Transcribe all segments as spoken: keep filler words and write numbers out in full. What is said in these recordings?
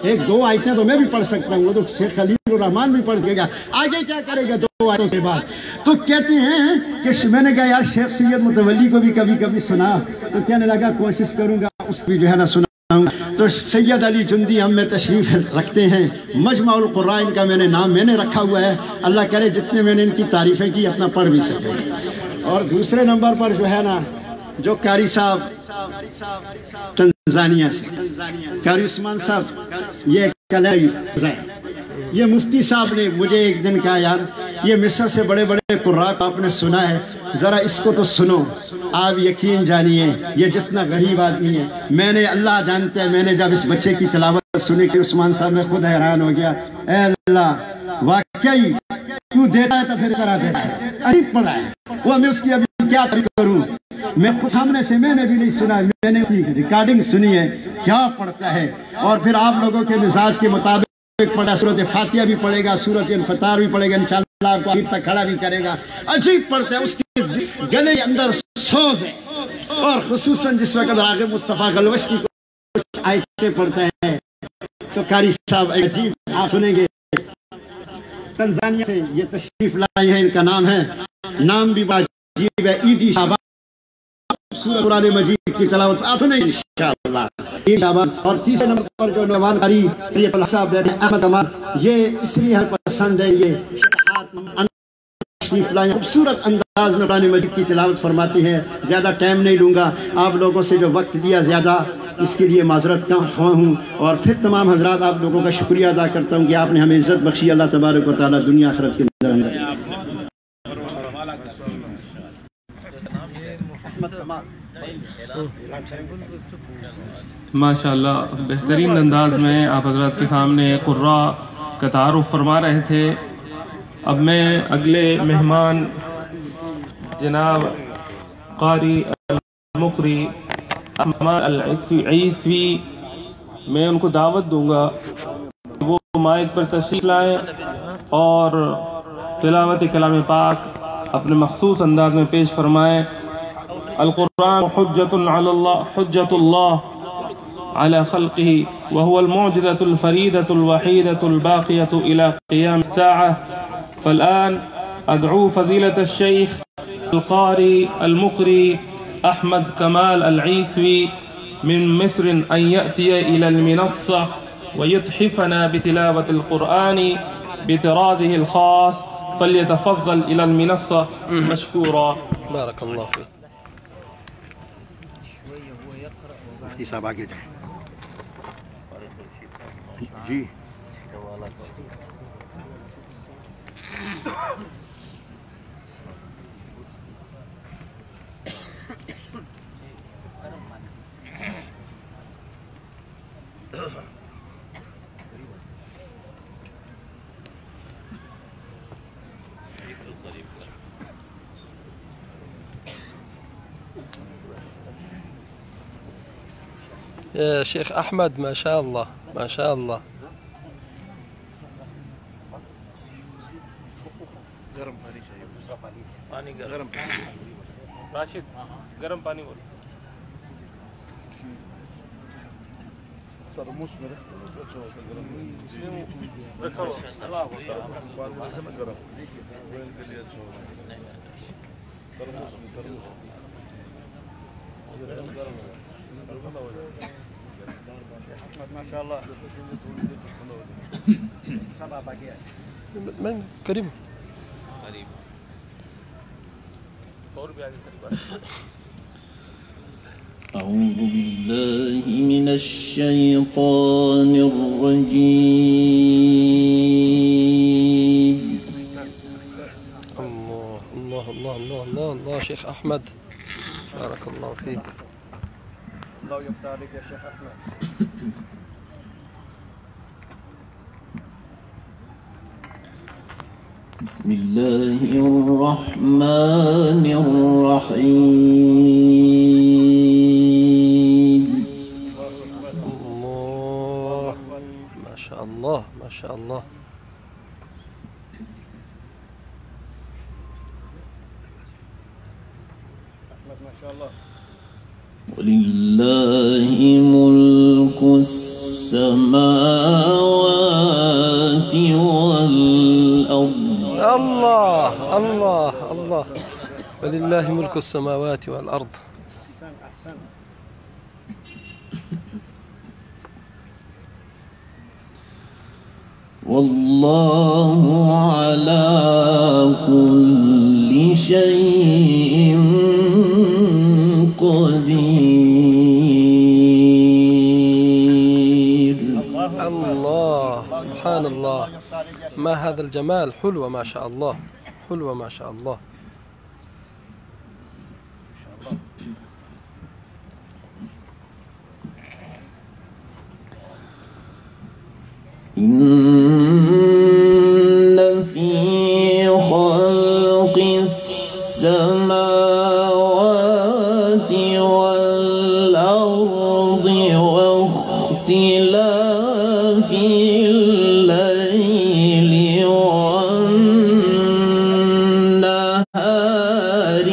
ایک دو آیتیں تو میں بھی پڑھ سکتا ہوں، وہ تو شیخ خلیل الرحمان بھی پڑھ سکے گا، آگے کیا کرے گا دو آیتوں کے بعد؟ تو کہتے ہیں کہ میں نے کہا یار شیخ سید متولی کو بھی کبھی کبھی سنا، تو کہنے لگا کوشش کروں گا اس بھی جو ہے نا سنا۔ تو سید علی جندی ہم میں تشریف رکھتے ہیں، مجمع القرآن کا میں نے نام میں نے رکھا ہوا ہے، اللہ کرے جتنے میں نے ان کی تعریفیں کی اپنا پڑھ بھی سکے۔ اور دوسرے نمبر پر جو ہے نا جو قاری صاحب تنزانیہ سے، قاری عثمان صاحب، یہ کلئی یہ مفتی صاحب نے مجھے ایک دن کہا یار یہ مصر سے بڑے بڑے قراء آپ نے سنا ہے، ذرا اس کو تو سنو۔ آپ یقین جانیے یہ جتنا غریب آدمی ہے، میں نے اللہ جانتا ہے میں نے جب اس بچے کی تلاوت سنی کہ عثمان صاحب میں خود حیران ہو گیا، اے اللہ واقعی تو دیتا ہے تو پھر طرح دیتا ہے، عجیب پڑا ہے وہ، میں اس کی ابھی کیا تعریف کروں، میں خود سامنے سے میں نے بھی نہیں سنا، میں نے ریکارڈنگ سنی ہے کیا پڑھتا ہے۔ اور پھر آپ لوگوں کے مزاج کے مطابق پڑھا، سورۃ فاتحہ بھی پڑھے گا، سورۃ انفطار بھی پڑھے گا، انشاءاللہ آپ کو آخر تک کھڑا بھی کرے گا، عجیب پڑھتا ہے، اس کے گلے کے اندر سوز ہے۔ اور خصوصاً جس وقت راغب مصطفیٰ غلوش کی کچھ آیتیں پڑھتا ہے تو قاری صاحب عجیب آپ سنیں گے۔ تنزانیہ سے یہ تشریف لائے ہیں، ان کا نام ہے، نام بھی عجیب ہے، عیدی شعبان، سورہ قرآن مجید کی تلاوت آپ سنیں انشاءاللہ عیدی شعبان۔ اور تیسرے نمبر پر جو نوان قاری صاحب احمد امار، یہ اس لیے ہمیں پسند ہے، یہ تشریف لائے خوبصورت انداز میں قرآن مجید کی تلاوت فرماتی ہے۔ زیادہ ٹائم نہیں لوں گا، آپ لوگوں سے جو وقت لیا زیادہ اس کے لیے معذرت کا خواہ ہوں، اور پھر تمام حضرات آپ لوگوں کا شکریہ ادا کرتا ہوں کہ آپ نے ہمیں عزت بخشی، اللہ تبارک و تعالیٰ دنیا آخرت کے اندر ہمیں ماشاءاللہ بہترین انداز میں آپ حضرات کے سامنے قراء کا تعارف فرما رہے تھے۔ اب میں اگلے مہمان جناب قاری المقری احمد العیسوی، میں ان کو دعوت دوں گا وہ مائک پر تشریف لائیں اور تلاوت کلام پاک اپنے مخصوص انداز میں پیش فرمائیں۔ القرآن حجت علی اللہ حجت اللہ على خلقه وهو المعجزة الفريدة الوحيدة الباقية إلى قيام الساعة. فالآن أدعو فضيلة الشيخ القاري المقري أحمد كمال العيسوي من مصر أن يأتي إلى المنصة ويتحفنا بتلاوة القرآن بطرازه الخاص، فليتفضل إلى المنصة مشكورا. بارك الله فيك. مفتی صاحب آگے جائیں جی۔ يا شيخ أحمد ما شاء الله ما شاء الله. گرم پانی چاہیے، پانی گرم، راشد گرم پانی بول۔ ترموس میں رکھا ہوا گرم گرم کے لیے اچھا ہوگا، ترموس میں ترموس ماشاءاللہ سب آپ آگے آئے من کریم قریب اور بھی آگے قریب۔ أعوذ بالله من الشيطان الرجيم. الله الله الله الله الله الله شيخ أحمد بارك الله فيك. الله يفتح عليك يا شيخ أحمد. بسم الله الرحمن الرحيم. الله ما شاء الله ما شاء الله. ولله ملك السماوات السماوات والأرض. الله الله الله، ولله ملك السماوات والأرض. والله على كل شيء قدير. الله سبحان الله، ما هذا الجمال، حلوة ما شاء الله، حلوة ما شاء الله. إن في خلق السماوات والأرض واختلاف الليل والنهار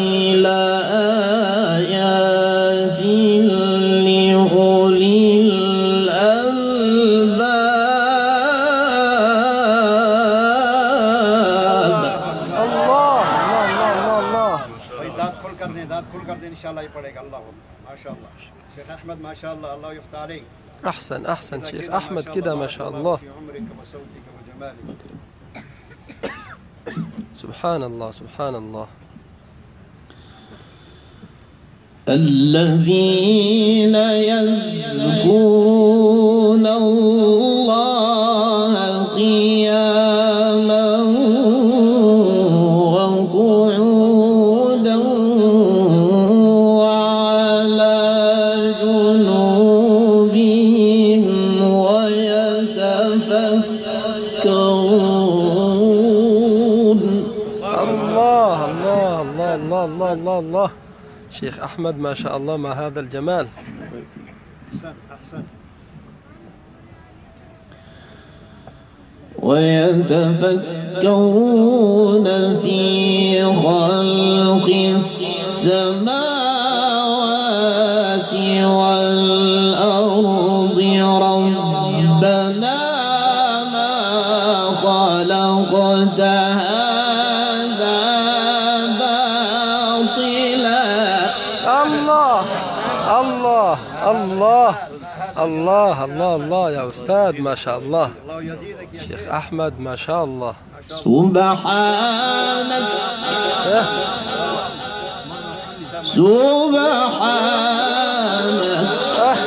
لآيات لأولي इंशाल्लाह ये पढ़ेगा। अल्लाह माशाल्लाह। शेख अहमद माशाल्लाह, अल्लाह यफ्ता अलैक। أحسن أحسن شيخ أحمد كده ما شاء الله. سبحان الله سبحان الله. الذين يذكرون الله قياما وقعودا وعلى جنوبهم ويتفكرون. الله الله الله الله الله الله الله. شيخ أحمد ما شاء الله، ما هذا الجمال. ويتفكرون في خلق السماوات والأرض ربنا ما خلقت هذا باطلا. الله الله الله الله الله الله يا أستاذ ما شاء الله. شيخ أحمد ما شاء الله. سبحانك سبحانك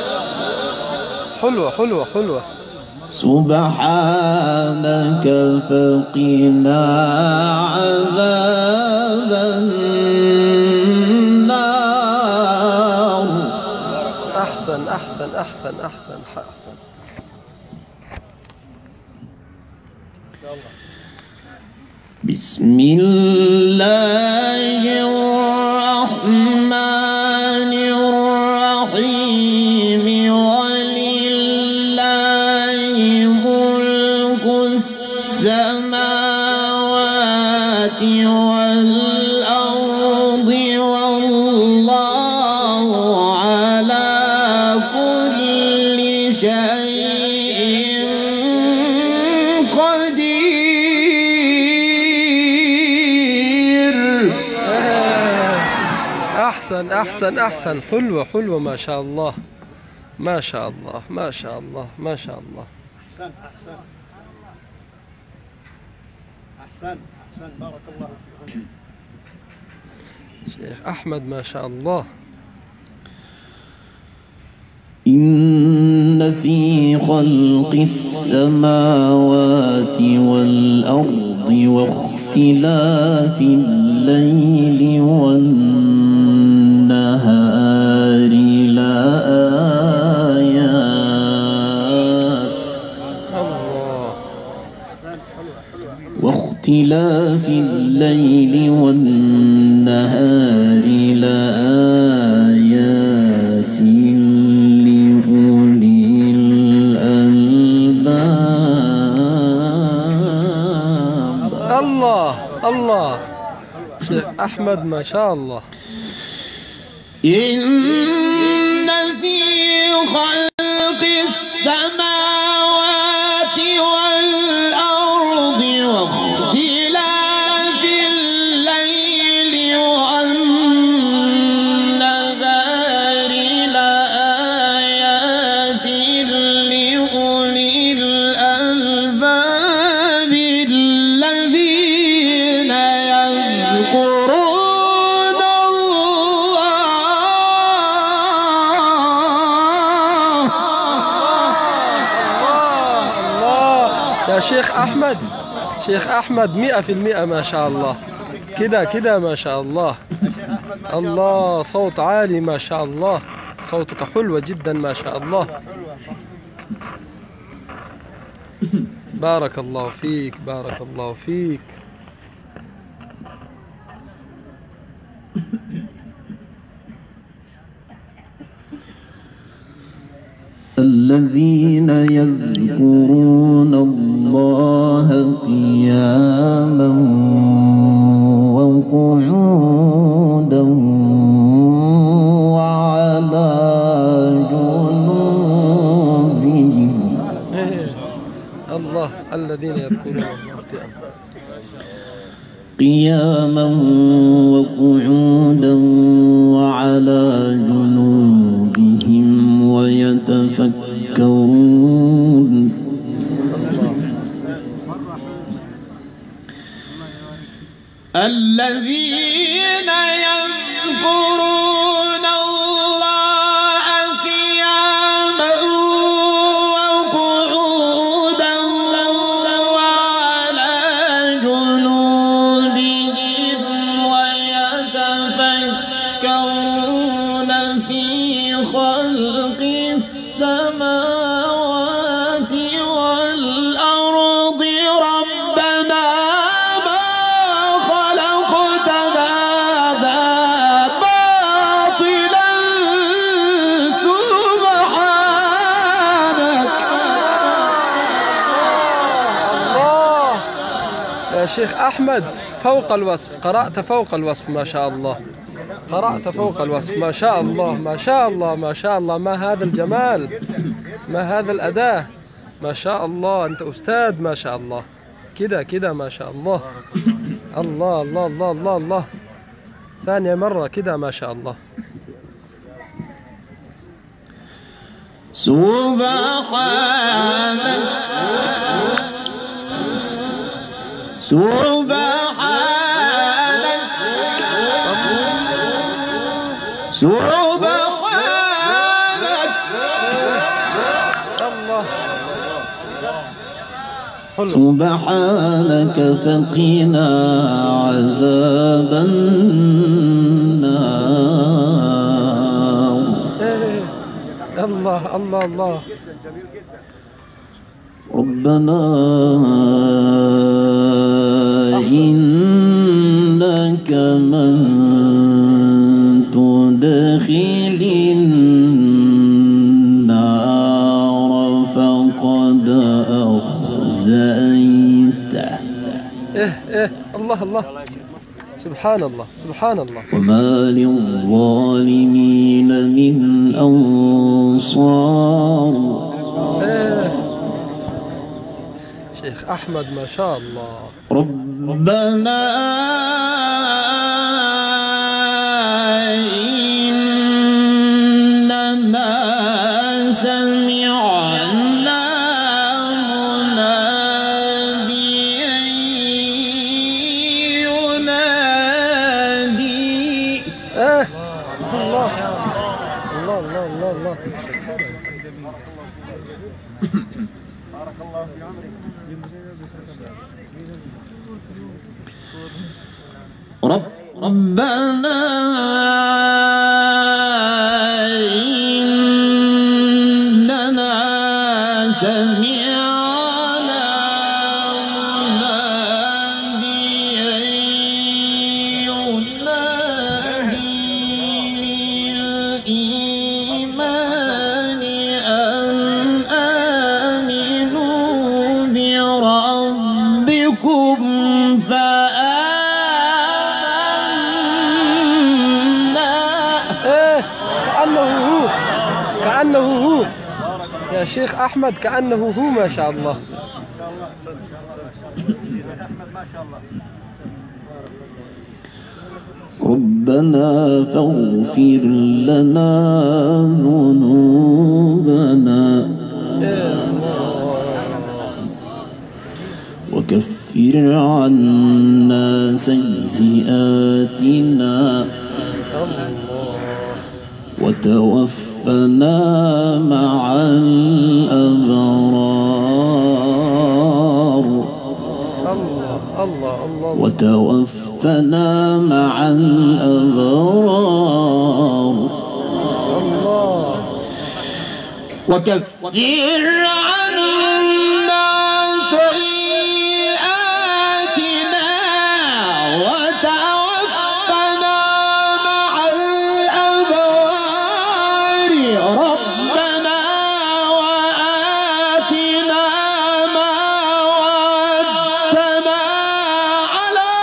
حلوة حلوة حلوة. سبحانك فقنا عذاب النار. أحسن أحسن أحسن أحسن أحسن. بسم الله الرحمن الرحيم. ولله ملك السماوات والأرض والله على كل شيء قدير. أحسن أحسن أحسن، حلوة حلوة ما شاء الله ما شاء الله ما شاء الله ما شاء الله. أحسن أحسن أحسن أحسن، بارك الله فيكم. شيخ أحمد ما شاء الله. إن في خلق السماوات والأرض واختلاف الليل والنهار لآيات واختلاف الليل والنهار لآيات لأولي الألباب. الله الله. شيخ أحمد ما شاء الله. إن في خلق السماوات يا شيخ أحمد، شيخ أحمد مئة في المئة ما شاء الله. كده كده ما شاء الله. الله صوت عالي ما شاء الله، صوتك حلوة جدا ما شاء الله. بارك الله فيك، بارك الله فيك. الذين يذكرون الله قياما وقعودا وعلى جنوبهم. الله، الذين يذكرون الله قياما وقعودا وعلى جنوبهم ويتفكرون. الذين يذكرون الله قياما وقعودا وعلى جنوبهم ويتفكرون في خلق السماوات والأرض ربنا ما خلقت هذا باطلا سبحانك. الله يا شيخ أحمد، فوق الوصف، قرأت فوق الوصف ما شاء الله، قرأت فوق الوصف ما شاء الله ما شاء الله ما شاء الله. ما هذا الجمال، ما هذا الأداء ما شاء الله. أنت أستاذ ما شاء الله. كده كده ما شاء الله. الله الله الله الله الله. ثانية مرة كده ما شاء الله. سبحانك سبحانك سبحانك الله سبحانك فقنا عذاب النار. الله الله الله. ربنا إنك من تدخل النار فقد أخزيته. إيه إيه الله الله. سبحان الله سبحان الله. وما للظالمين من أنصار. إيه. شيخ أحمد ما شاء الله. ربنا إننا سمعنا مناديا ينادي. إيه الله الله الله الله الله. بارك الله في عمرك. ربنا إننا سمعنا مناديا ينادي للإيمان أن آمنوا بربكم كأنه هو يا شيخ أحمد، كأنه هو ما شاء الله. ربنا فاغفر لنا ذنوبنا وكفر عنا سيئاتنا وتوفنا مع الأبرار. الله الله وتوفنا مع الأبرار الله. وكفر عنا سيئاتنا وتوفنا مع الأبرار ربنا وآتنا ما وعدتنا على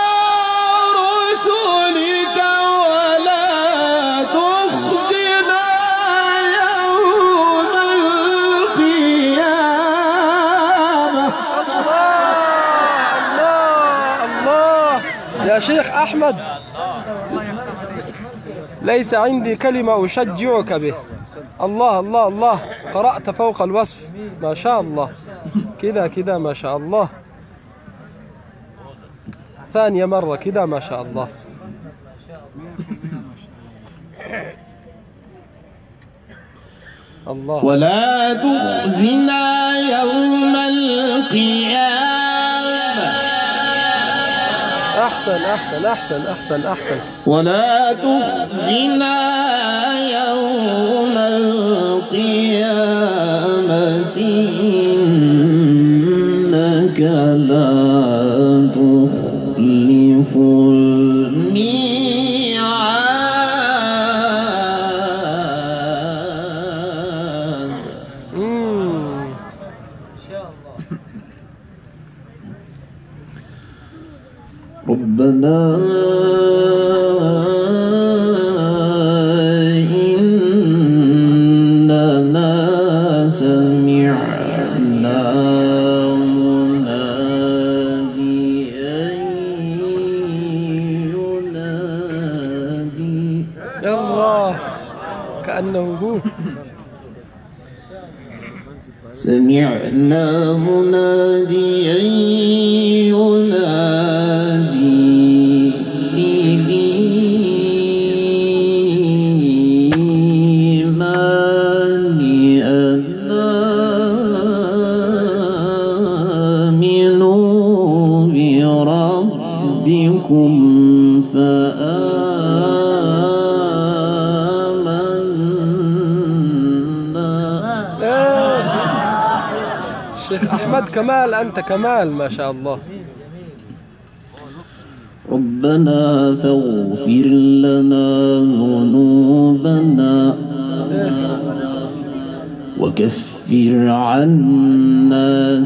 رسلك ولا تخزنا يوم القيامة. الله الله يا شيخ أحمد، ليس عندي كلمة أشجعك به. الله الله الله، قرأت فوق الوصف ما شاء الله، كذا كذا ما شاء الله، ثانية مرة كذا ما شاء الله. الله. ولا تخزنا يوم القيامة. أحسن أحسن أحسن أحسن أحسن. ولا تخزنا يوم القيامة إنك لا تخلف الميعاد. مم. ربنا إننا سمعنا مناديا ينادي. يا الله، كأنه هو. سمعنا مناديا ينادي بالإيمان أن آمنوا بربكم فآمنا. شيخ أحمد كمال، أنت كمال ما شاء الله. ربنا فاغفر لنا ذنوبنا وكفر عنا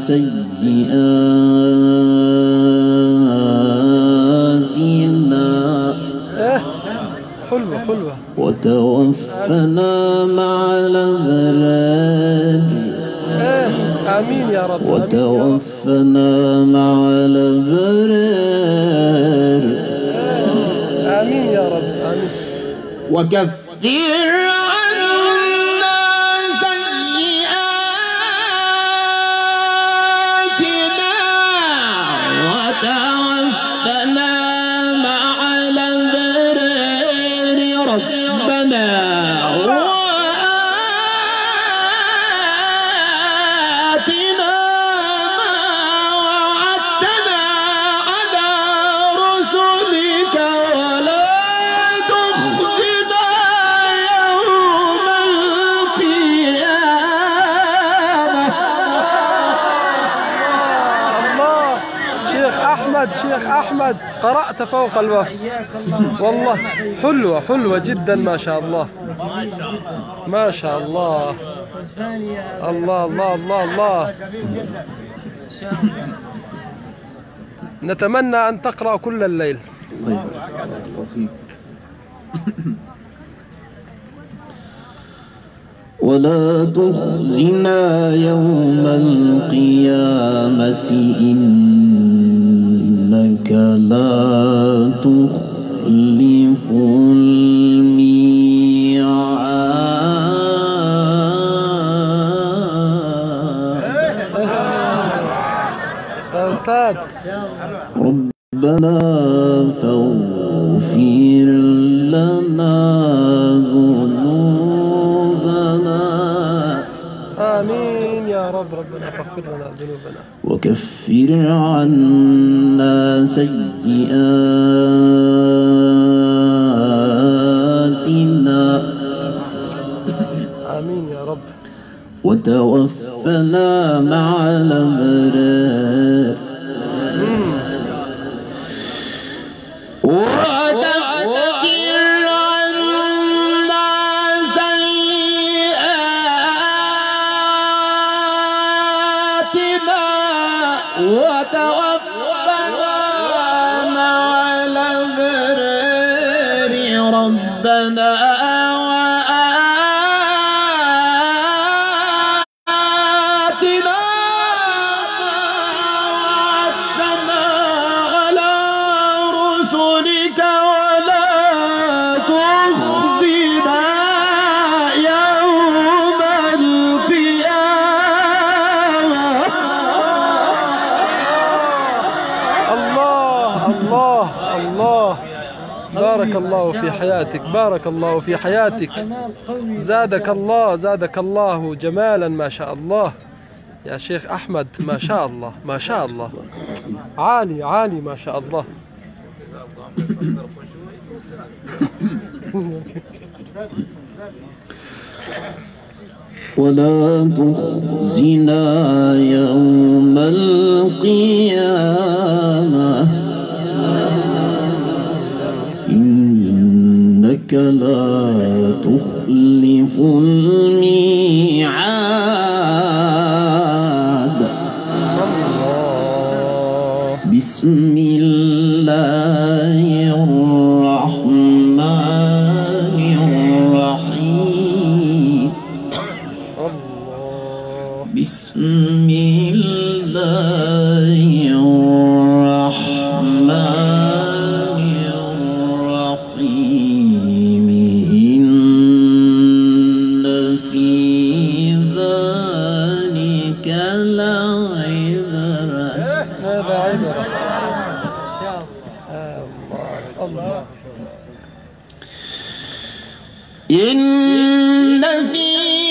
سيئاتنا إيه حلوة حلوة. وتوفنا مع الأبرار. إيه آمين يا رب. وتوفنا مع الأبرار. آمين يا رب. آمين. وكفر عنا سيئاتنا وتوفنا مع الأبرار ربنا وآتنا ما وعدتنا على رسلك ولا تخزنا يوم القيامة. الله. شيخ أحمد، شيخ أحمد، قرأت فوق الوصف والله. حلوة حلوة جدا ما شاء الله ما شاء الله. الله الله الله الله. نتمنى أن تقرأ كل الليل. ولا تخزنا يوم القيامة إنك لا تخلف الميعاد. يا أستاذ. ربنا فاغفر لنا ذنوبنا. آمين يا رب. رب ربنا فاغفر لنا ذنوبنا وكفر عنا سيئاتنا آمين يا رب وتوفنا مع الأبرار وتوفنا مع الأبرار ربنا وآتنا وعدتنا على رسلك ولا تخزنا يوم القيامة. الله الله بارك الله في حياتك بارك الله في حياتك زادك الله زادك الله جمالا ما شاء الله يا شيخ أحمد ما شاء الله ما شاء الله عالي عالي ما شاء الله ولا تخزنا يوم القيامة إنك لا تخلف الميعاد. بسم الله الرحمن الرحيم. بسم الله الرحمن الرحيم. إن في ذلك لعبرة. هذا عبرة إن شاء الله الله. إن في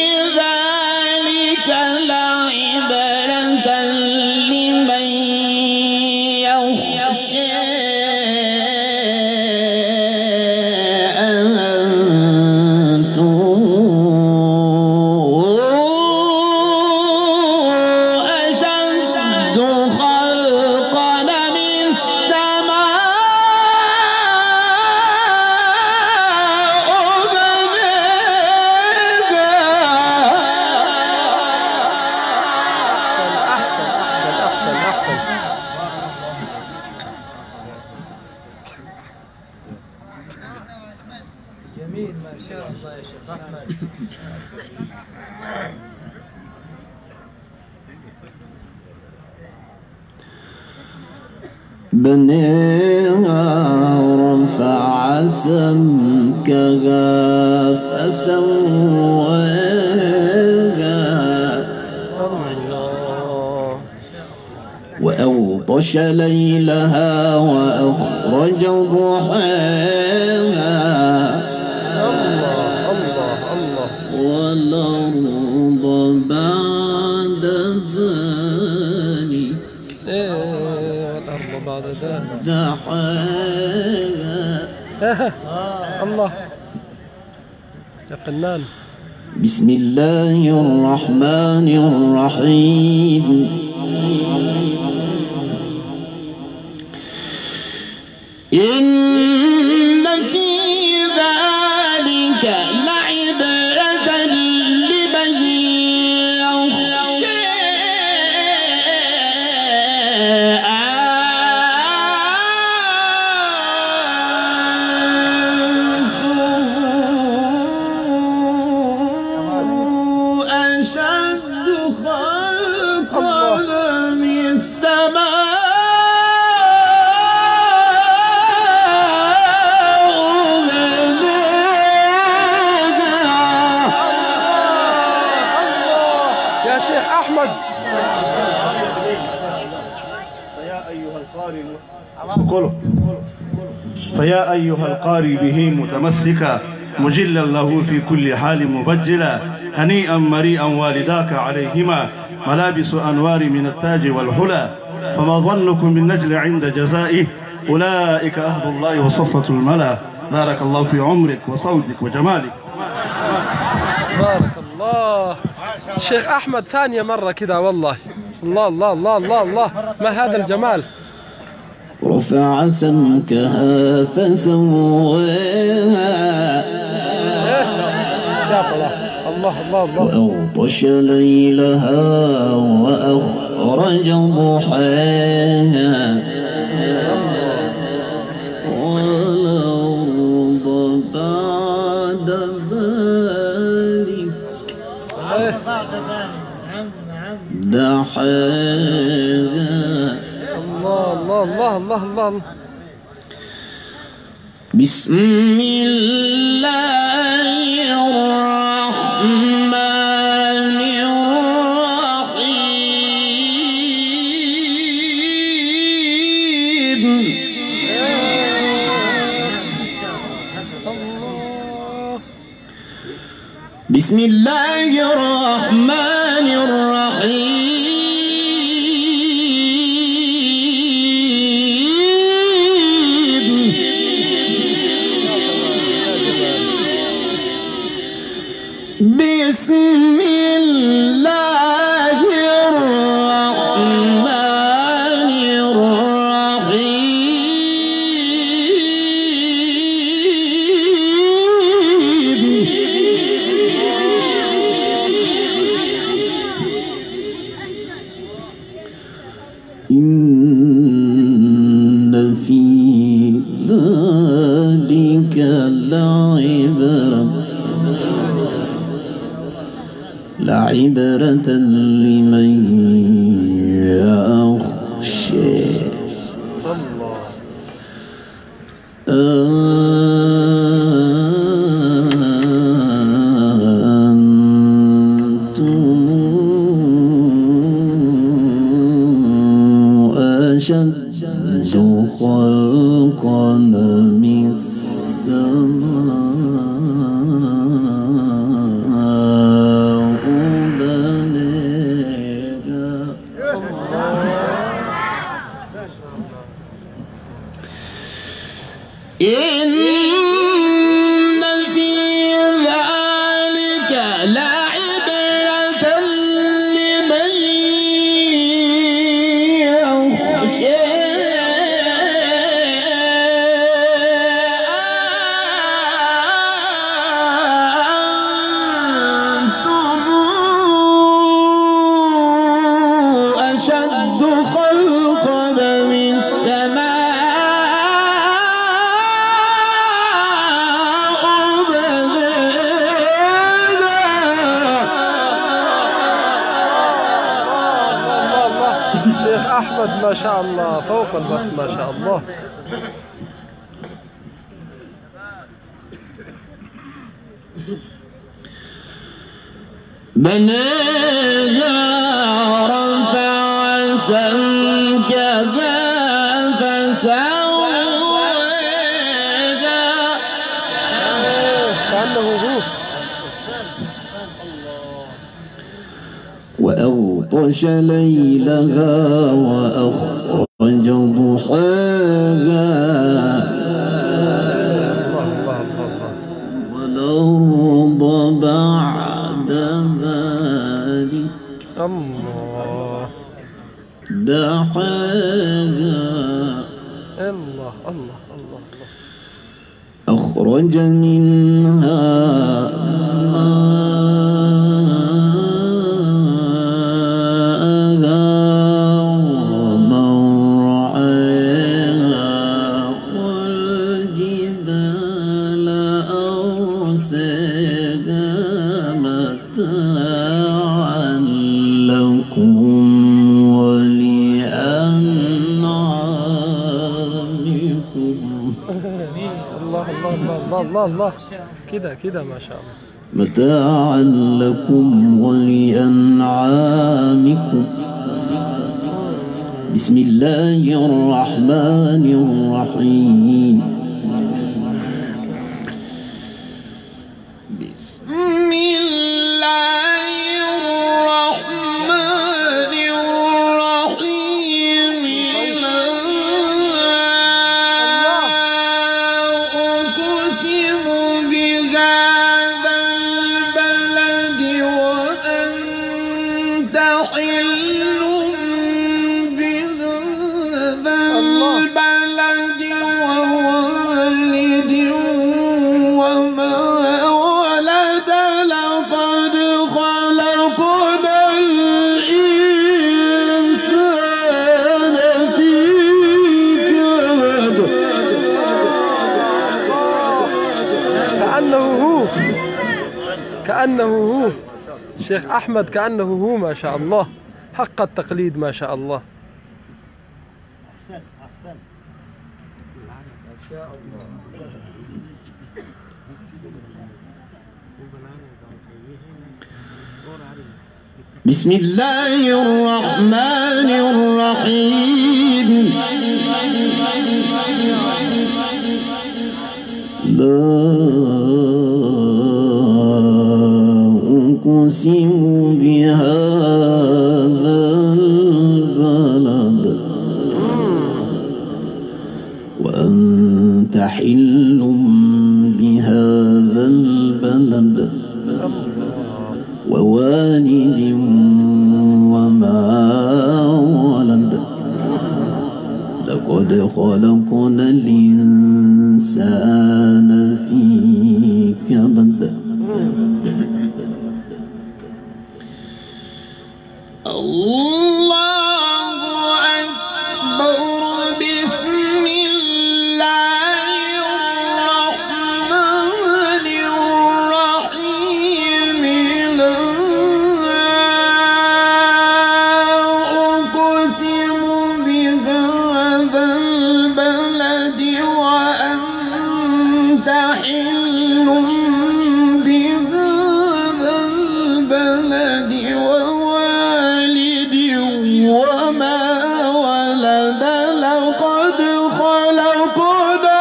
ذلك لعبرة لمن يخشى أنتم أشد خلقا من السماء جميل ما شاء الله يا شيخ أحمد. بنيها رفع سمكها فسواها وأغطش ليلها وأخرج ضحاها والأرض بعد ذلك الأرض بعد ذلك دحاها. الله يا فنان. بسم الله الرحمن الرحيم. إن في ذلك لعبرة لمن يخشى أشد خلقا من السماء أحمد. فيا أيها القارئ فيا أيها القارئ به متمسكا مجلا له في كل حال مبجلا هنيئا مريئا والداك عليهما ملابس أنوار من التاج والحلى، فما ظنكم بالنجل عند جزائه؟ أولئك أهل الله وصفة الملا. بارك الله في عمرك وصوتك وجمالك. بارك الله. الشيخ أحمد ثانية مرة كذا والله. الله الله الله الله الله، ما هذا الجمال. رفع سمكها فسواها الله الله الله. وأغطش ليلها وأخرج ضحاها والأرض بعد ذلك دحاها. الله الله الله الله الله. بسم الله الرحمن الرحيم. بسم الله الرحمن الرحيم. بسم الله الرحمن الرحيم. إن في ذلك لعبرة لعبرة لمن يخشى. أنتم أشد خلقا من السماء إن في ذلك لعبرة لمن يخشى. أنتم أشد خلقا من السماء شيخ أحمد ما شاء الله فوق الوصف ما شاء الله. بناها رفع سمكها فسواها كأنه هو. وأغطش ليلها وأخرج ضحاها والأرض بعد ذلك الله دحاها. الله الله الله. أخرج منها متاعا لكم ولأنعامكم. الله الله الله الله الله. كده كده ما شاء الله. متاعا لكم ولأنعامكم. بسم الله الرحمن الرحيم. بسم الله الرحمن كأنه هو شيخ أحمد، كأنه هو ما شاء الله، حق التقليد ما شاء الله. بسم الله الرحمن الرحيم. لا أقسم بهذا البلد وأنت حل بهذا البلد ووالد وما ولد لقد خلقنا الإنسان في كبد. الله أكبر. بسم الله الرحمن الرحيم. لا أقسم بهذا البلد وأنت حل بهذا البلد ووالد وما ولد لقد خلقنا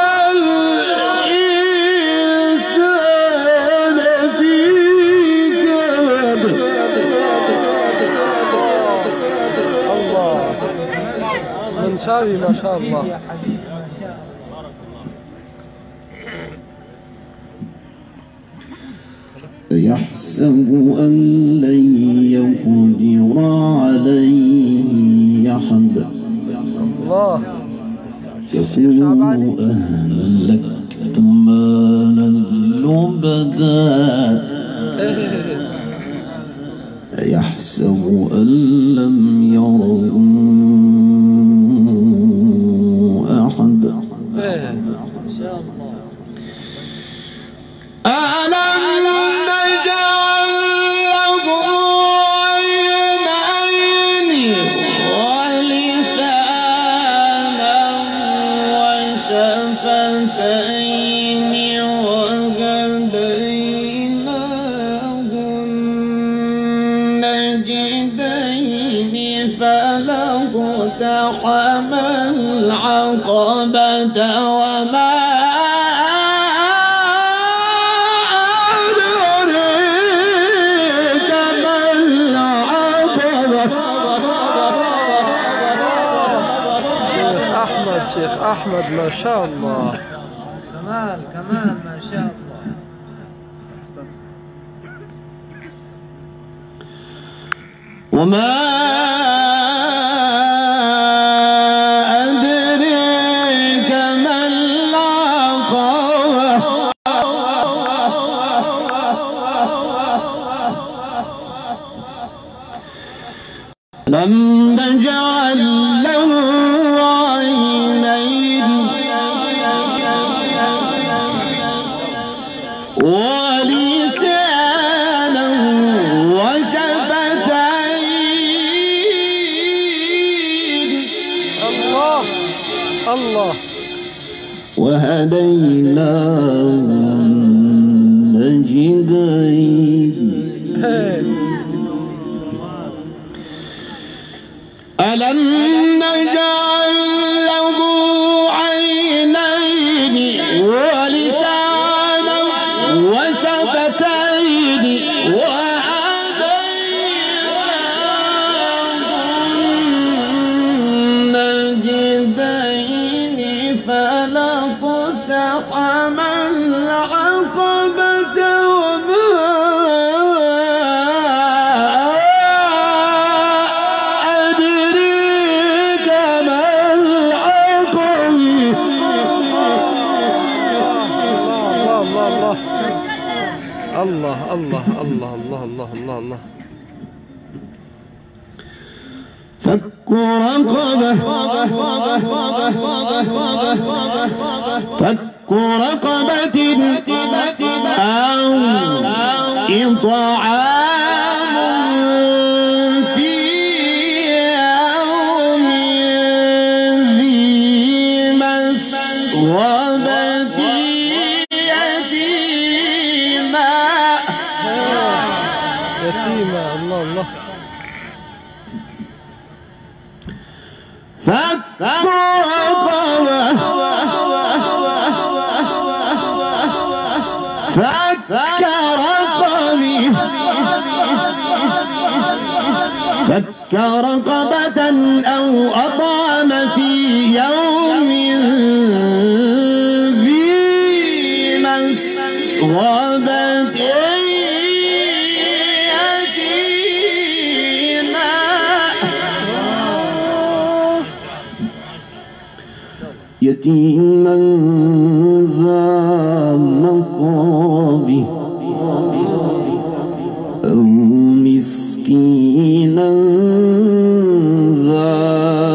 الإنسان في كبد. الله منشاوي ما شاء الله. يحسب أن لن يقدر عليه أحد. الله يقول أهلكت مالا لبدا. يحسب أن لم يره أحد. ألم نجعل له عينين ولسانا وشفتين وهديناه النجدين فلاقتحم العقبة وما شيخ أحمد ما شاء الله. كمال كمال ما شاء الله. وما أدريك ما العقبة. لم نجعل له ولسانا وشفتين. الله الله. وهديناه النجدين. ألم نجعل له عينين ولسانا وشفتين وهديناه النجدين فلاقتحم العقبة وما أدريك ما العقبة. الله الله الله الله الله الله الله. فك رقبة. فك رقبة أو إطعام في يوم ذي مسغبة يتيما يتيما. الله الله. فك رقبة فك رقبة فك رقبة أو أطعم في يوم ذي مسغبة يتيما يتيما ذا مقربة أو مسكينا ذا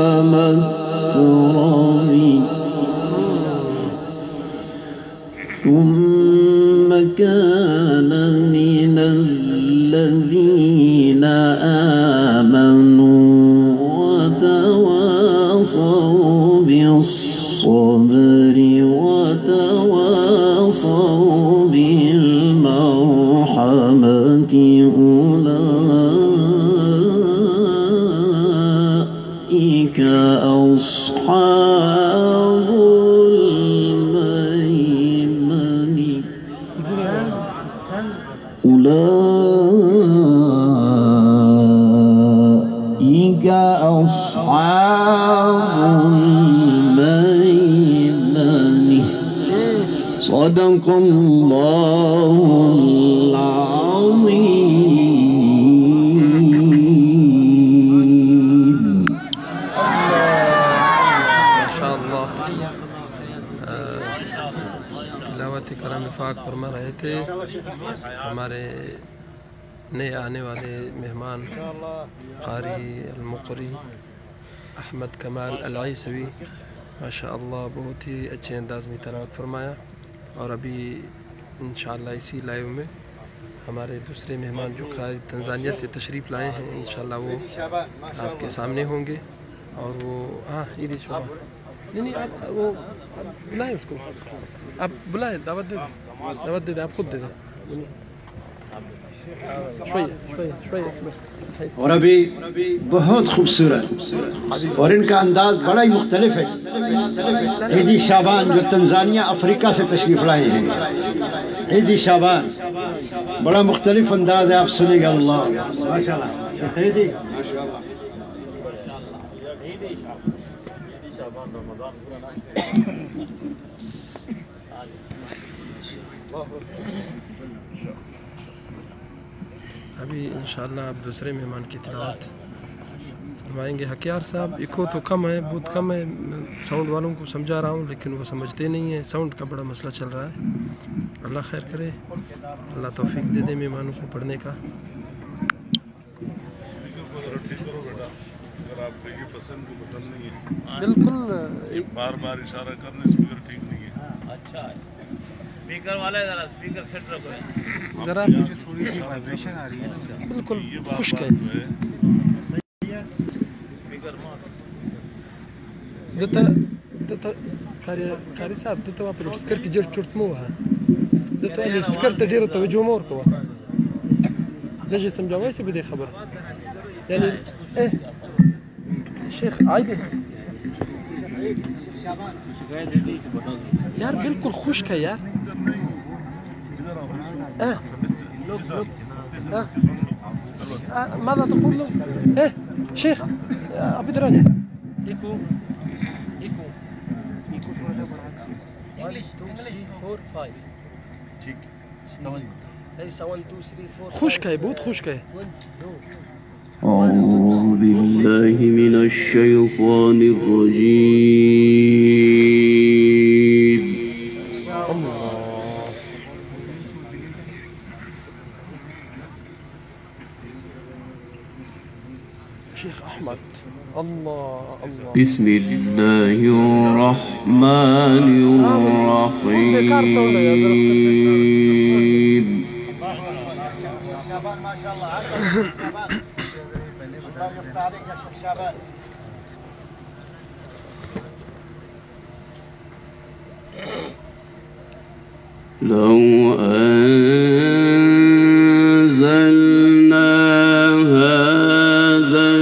متربة ثم كان من الذين آمنوا وتواصوا بالصبر وتواصوا بالمرحمة أولئك أصحاب الميمنة أولئك أصحاب الميمنة صدق الله العظيم. ما شاء الله. तिलावत कलाम पाक फरमा रहे थे हमारे नए आने वाले मेहमान कारी अल-मुक़री अहमद कमाल अल-ईसवी माशाअल्लाह बहुत ही अच्छे अंदाज में तिलावत फरमाया। और अभी इंशाअल्लाह इसी लाइव में हमारे दूसरे मेहमान जो कारी तंजानिया से तशरीफ़ लाए हैं इंशाअल्लाह वो आपके सामने होंगे। और वो हाँ ईदी शोभा नहीं नहीं आप वो आप बुलाएं उसको, आप बुलाएं, दावत दे दें, दावत दे दें, आप खुद दे दें। शोया शोया शोया इसमें। और अभी बहुत खूबसूरत और इनका अंदाज बड़ा ही मुख्तलिफ है। ईदी शाबान जो तंजानिया अफ्रीका से तशरीफ़ लाए हैं, ईदी शाबान बड़ा मुख्तलिफ अंदाज है, आप सुनेगा। अल्लाह माशाअल्लाह ईदी अभी इंशाअल्लाह आप दूसरे मेहमान की तिलावत फरमाएंगे। हकियार साहब इको तो कम है, बहुत कम है, साउंड वालों को समझा रहा हूँ लेकिन वो समझते नहीं है, साउंड का बड़ा मसला चल रहा है। अल्लाह खैर करे, अल्लाह तौफीक दे दे मेहमानों को पढ़ने का। बिल्कुल बार बार इशारा करने स्पीकर ठीक नहीं है। अच्छा स्पीकर वाले जरा स्पीकर सेट रखो जरा मुझे थोड़ी सी वाइब्रेशन आ रही है ना बिल्कुल खुश्क है। स्पीकर मार दत्ता दत्ता कारी कारी साहब दत्ता आप स्पीकर की जड़ चुट मो है दत्ता वाले स्पीकर ते डेर तवज्जो मोर को ليش समझाओ ऐसे भी दे खबर यानी ए शेख आइए यार बिल्कुल खुश्क है यार। اه لوك لوك اه ماذا تقول له؟ ايه شيخ ابي دراني ايكو ايكو ايكو انجلش واحد اثنين ثلاثة أربعة ठीक ليس واحد اثنين ثلاثة أربعة खुश्क है बहुत खुश्क है। أعوذ بالله من الشيطان الرجيم. شيخ أحمد الله الله بسم الله الرحمن الرحيم. شعبان ما شاء الله عليك شعبان الله يفتح عليك يا شيخ شعبان. لو أنزلنا هذا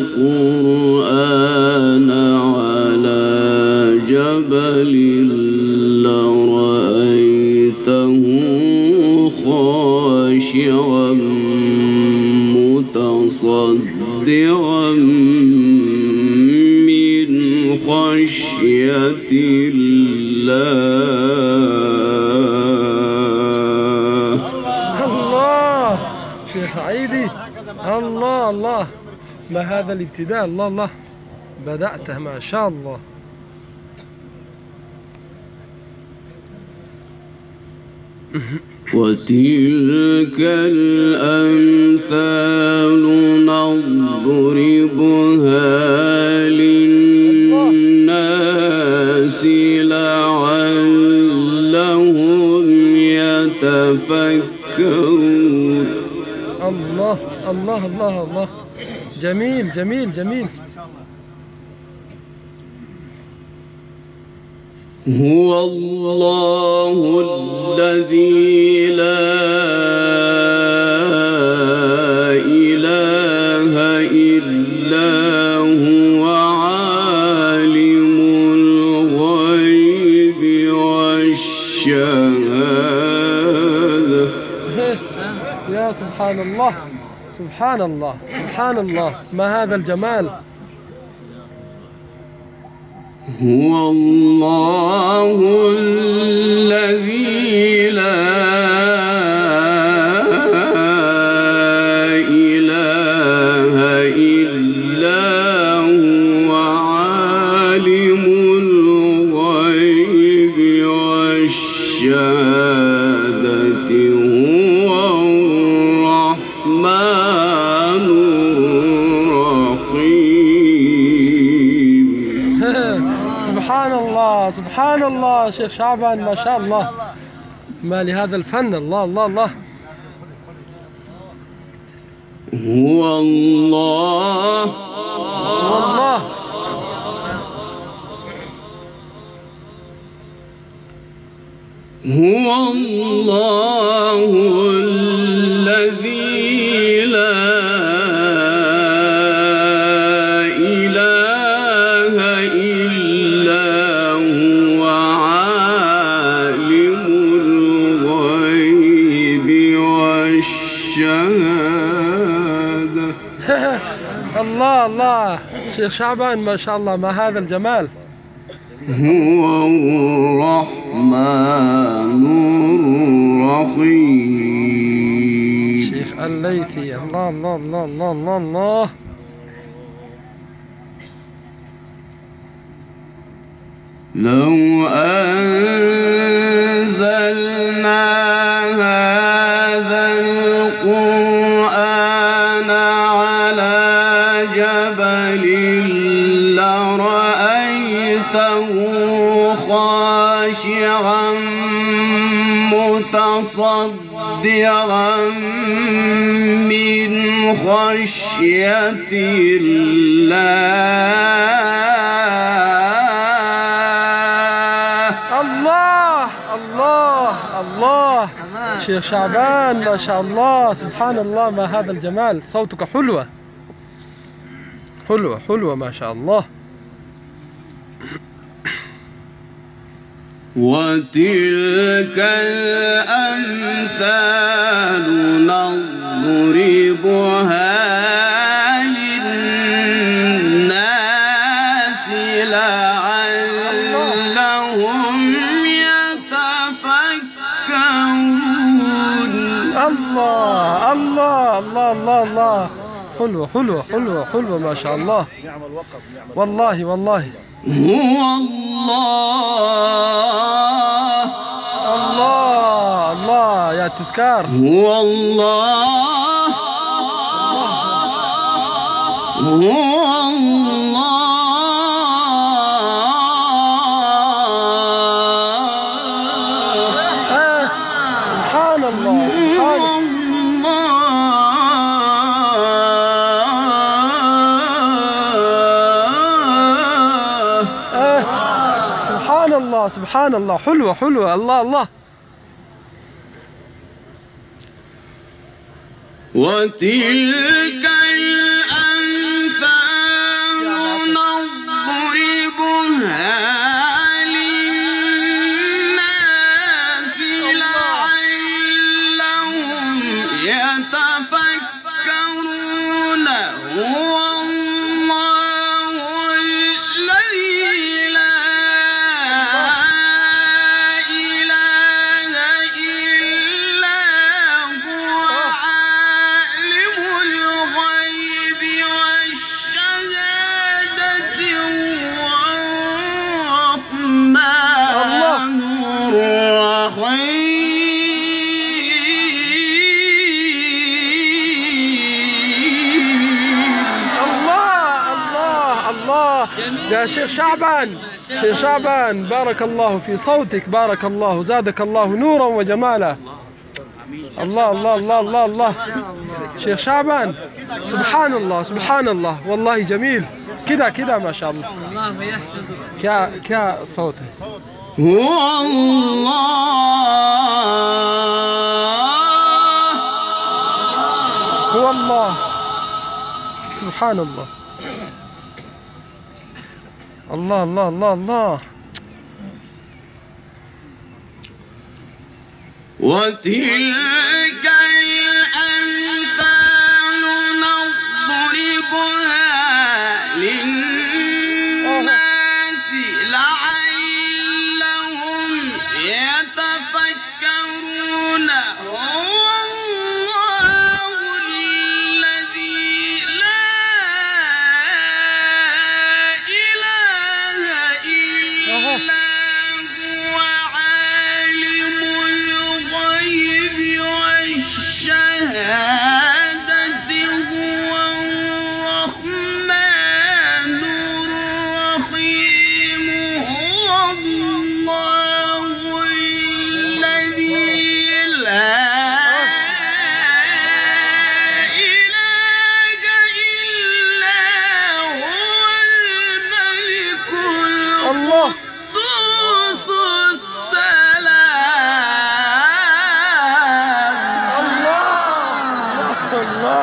القرآن على جبل لرأيته خاشعا متصدعا من خشية الله. الله شيخ عيدي، الله الله، ما هذا الابتداء، الله الله، بدأته ما شاء الله. وتلك الأمثال نضربها للناس لعلهم يتفكرون. الله الله الله الله، جميل جميل جميل. هو الله الذي لا إله إلا هو عالم الغيب والشهادة. يا سبحان الله سبحان الله سبحان الله، ما هذا الجمال. هو الله الذي لا إله إلا هو عالم الغيب والشهادة هو الرحمن الرحيم. سبحان الله سبحان الله شيخ شعبان ما شاء الله، ما لهذا الفن، الله الله الله. هو الله والله هو الله الذي لا إله إلا هو عالم الغيب والشهادة. الله الله شيخ شعبان ما شاء الله، ما هذا الجمال. هو الرحمن الرحيم. شيخ الليثي، الله الله الله الله الله الله. لو أنزلنا هذا القرآن على جبل لرأيته خاشعا متصدعا من خشية الله. الله الله الله شيخ شعبان ما شاء الله، سبحان الله، ما هذا الجمال. صوتك حلوة حلوة حلوة ما شاء الله. وتلك الأمثال نضربها للناس لعلهم يتفكرون. الله الله الله الله الله، حلوة حلوة حلوة حلوة ما شاء الله. والله والله. هو الله الله الله يا تذكار. هو الله هو الله الله سبحان الله، حلوة حلوة، الله الله. وتلك الأمثال نضربها للناس لعلهم يتفكرون. هو الله الذي لا إله إلا هو عالم الغيب والشهادة هو الرحمن الرحيم. يا شيخ شعبان، شيخ شعبان بارك الله في صوتك، بارك الله، زادك الله نورا وجمالا. الله الله الله الله الله. شيخ شعبان سبحان الله سبحان الله، والله جميل كذا كذا ما شاء الله. كا كا صوته. هو الله هو الله سبحان الله. الله الله الله الله. وتلك الأمثال نضربها للناس لعلهم يتفكرون. هو الله الذي لا إله إلا هو عالم الغيب والشهادة هو الرحمن الرحيم. هو الله الذي لا إله إلا هو الملك الله القدوس السلام. الله الله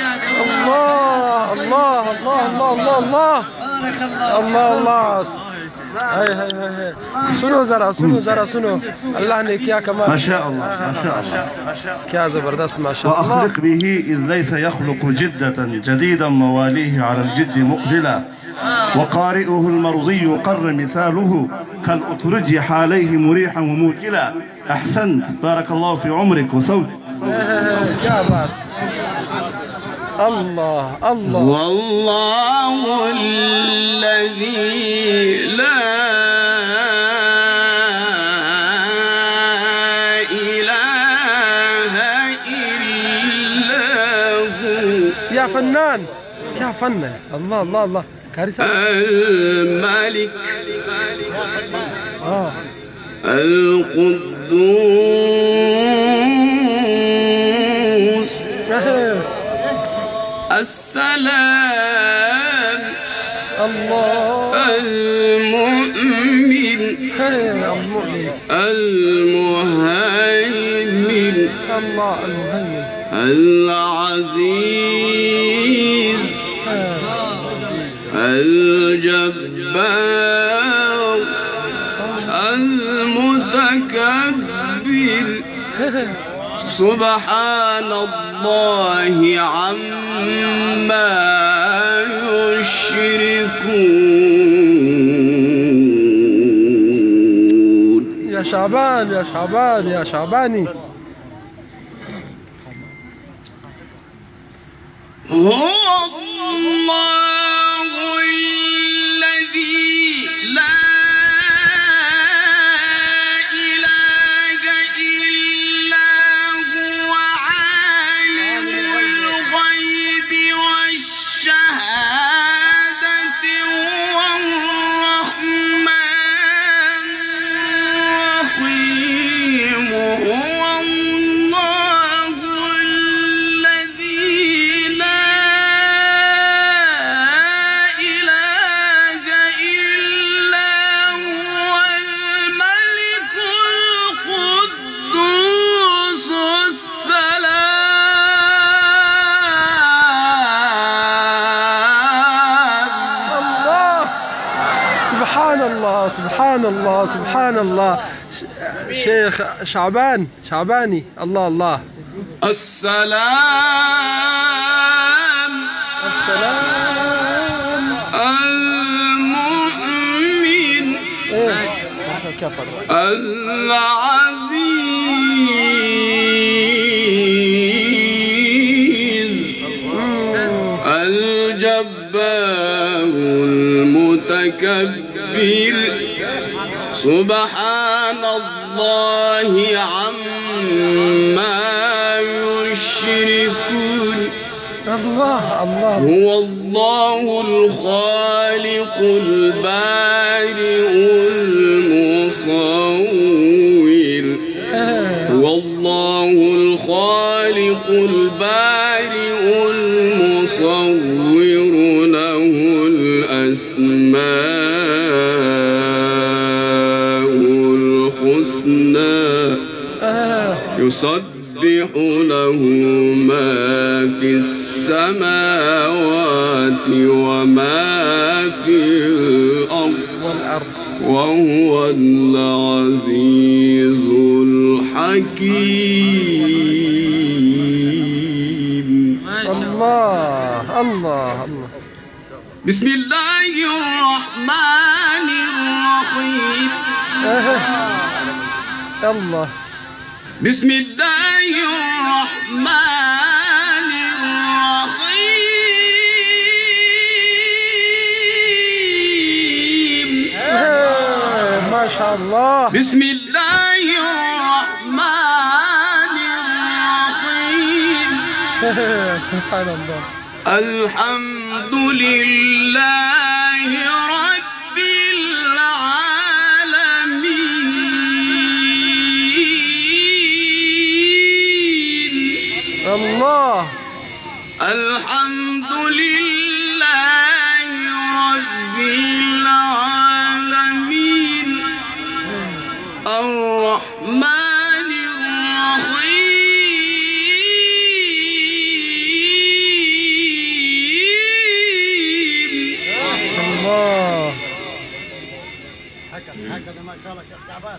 الله الله الله الله الله الله. هاي هاي هاي सुनो जरा सुनो जरा सुनो अल्लाह ने क्या कमाल. ما شاء الله ما شاء الله क्या जबरदस्त ما شاء الله. وأخلق به إذ ليس يخلق جدة جديدا مواليه على الجد مقبلا. وقارئه المرضي قر مثاله كالأطرج حاليه مريحا وموكلا. أحسنت، بارك الله في عمرك وصوتك. क्या बात. الله الله. والله الذي لا إله إلا هو يا فنان يا فنان. الله الله الله. كارثة. الملك آه. القدوس السلام الله المؤمن المؤمن المهيمن الله المهيمن العزيز الجبار المتكبر. سبحان الله عما يشركون. يا شعبان يا شعبان يا شعباني. هو الله الذي لا إله إلا هو عالم الغيب والشهادة هو الرحمن الرحيم. هو سبحان الله سبحان الله سبحان الله. شيخ شعبان شعباني. الله الله. السلام السلام المؤمن العزيز الجبار المتكبر سبحان الله عما يشركون. الله الله. هو الله الخالق البارئ المصور. هو الله الخالق البارئ المصور له الأسماء الحسنى يسبح له ما في السماوات وما في الأرض وهو العزيز الحكيم. الله الله الله. بسم الله الرحمن الرحيم. الله. بسم الله الرحمن الرحيم. ما شاء الله. بسم الله الرحمن الرحيم. سبحان الله. الحمد لله رب العالمين. الله. الحمد لله رب العالمين الرحمن الرحيم. الله. هكذا ما شاء الله شيخ شعبان.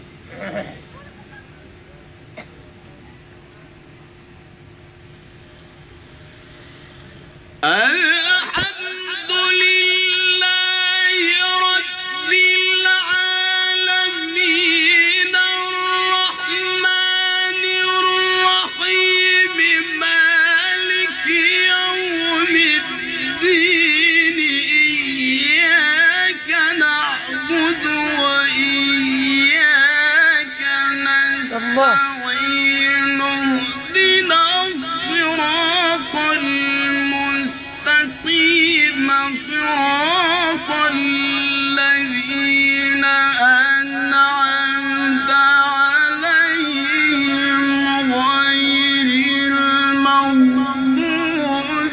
الحمد لله رب العالمين الرحمن الرحيم مالك يوم الدين إياك نعبد وإياك نستعين اهدنا الصراط المستقيم صراط الذين أنعمت عليهم غير المغضوب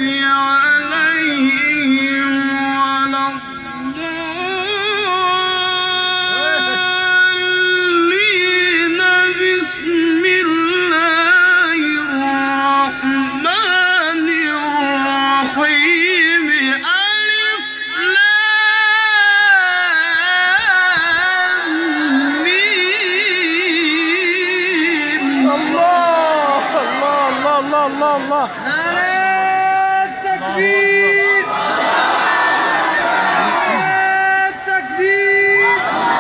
عليهم ولا الضالين. بسم الله الرحمن الرحيم. ألف لام ميم. الله الله الله الله الله الله. نعرة التكبير. نعرة التكبير.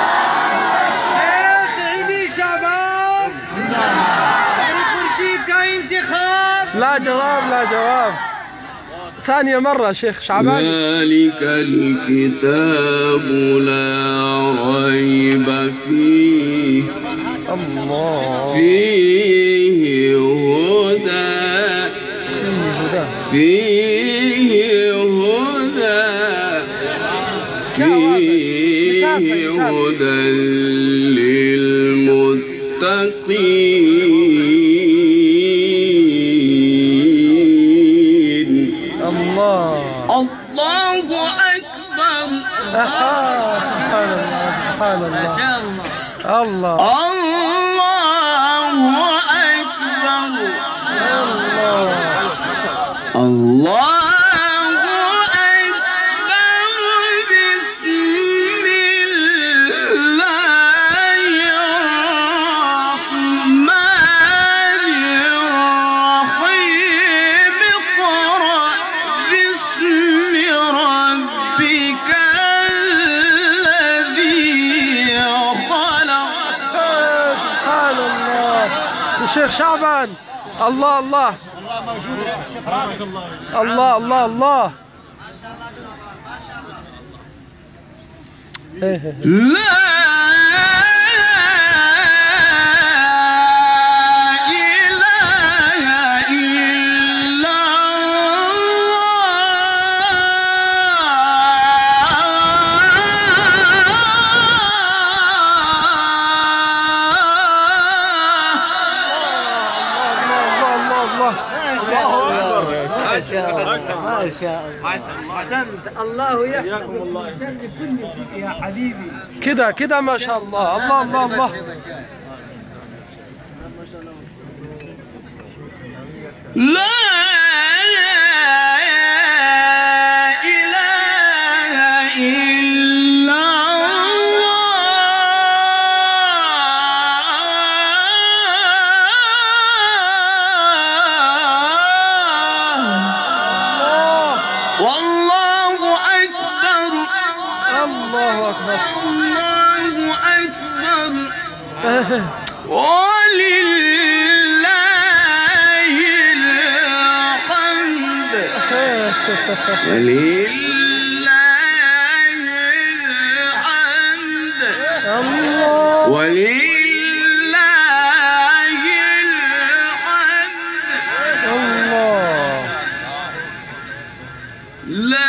شيخ عيدي شعبان. فريق مرشيد का इंतखाब. لا جواب لا جواب. ثانية مرة شيخ شعبان. ذلك الكتاب لا ريب فيه الله. فيه هدى فيه هدى فيه هدى للمتقين. الله. الله أكبر. سبحان الله سبحان الله. ما شاء الله. الله. الله أكبر. الله. الله أكبر. بسم الله شيخ شعبان. الله الله الله الله الله. لا ما شاء الله أحسنت. الله يحفظك ويسلم كل شيء يا حبيبي. كده كده ما شاء الله. الله الله الله. لا ولله الحمد ولله الحمد ولله الحمد الله. لا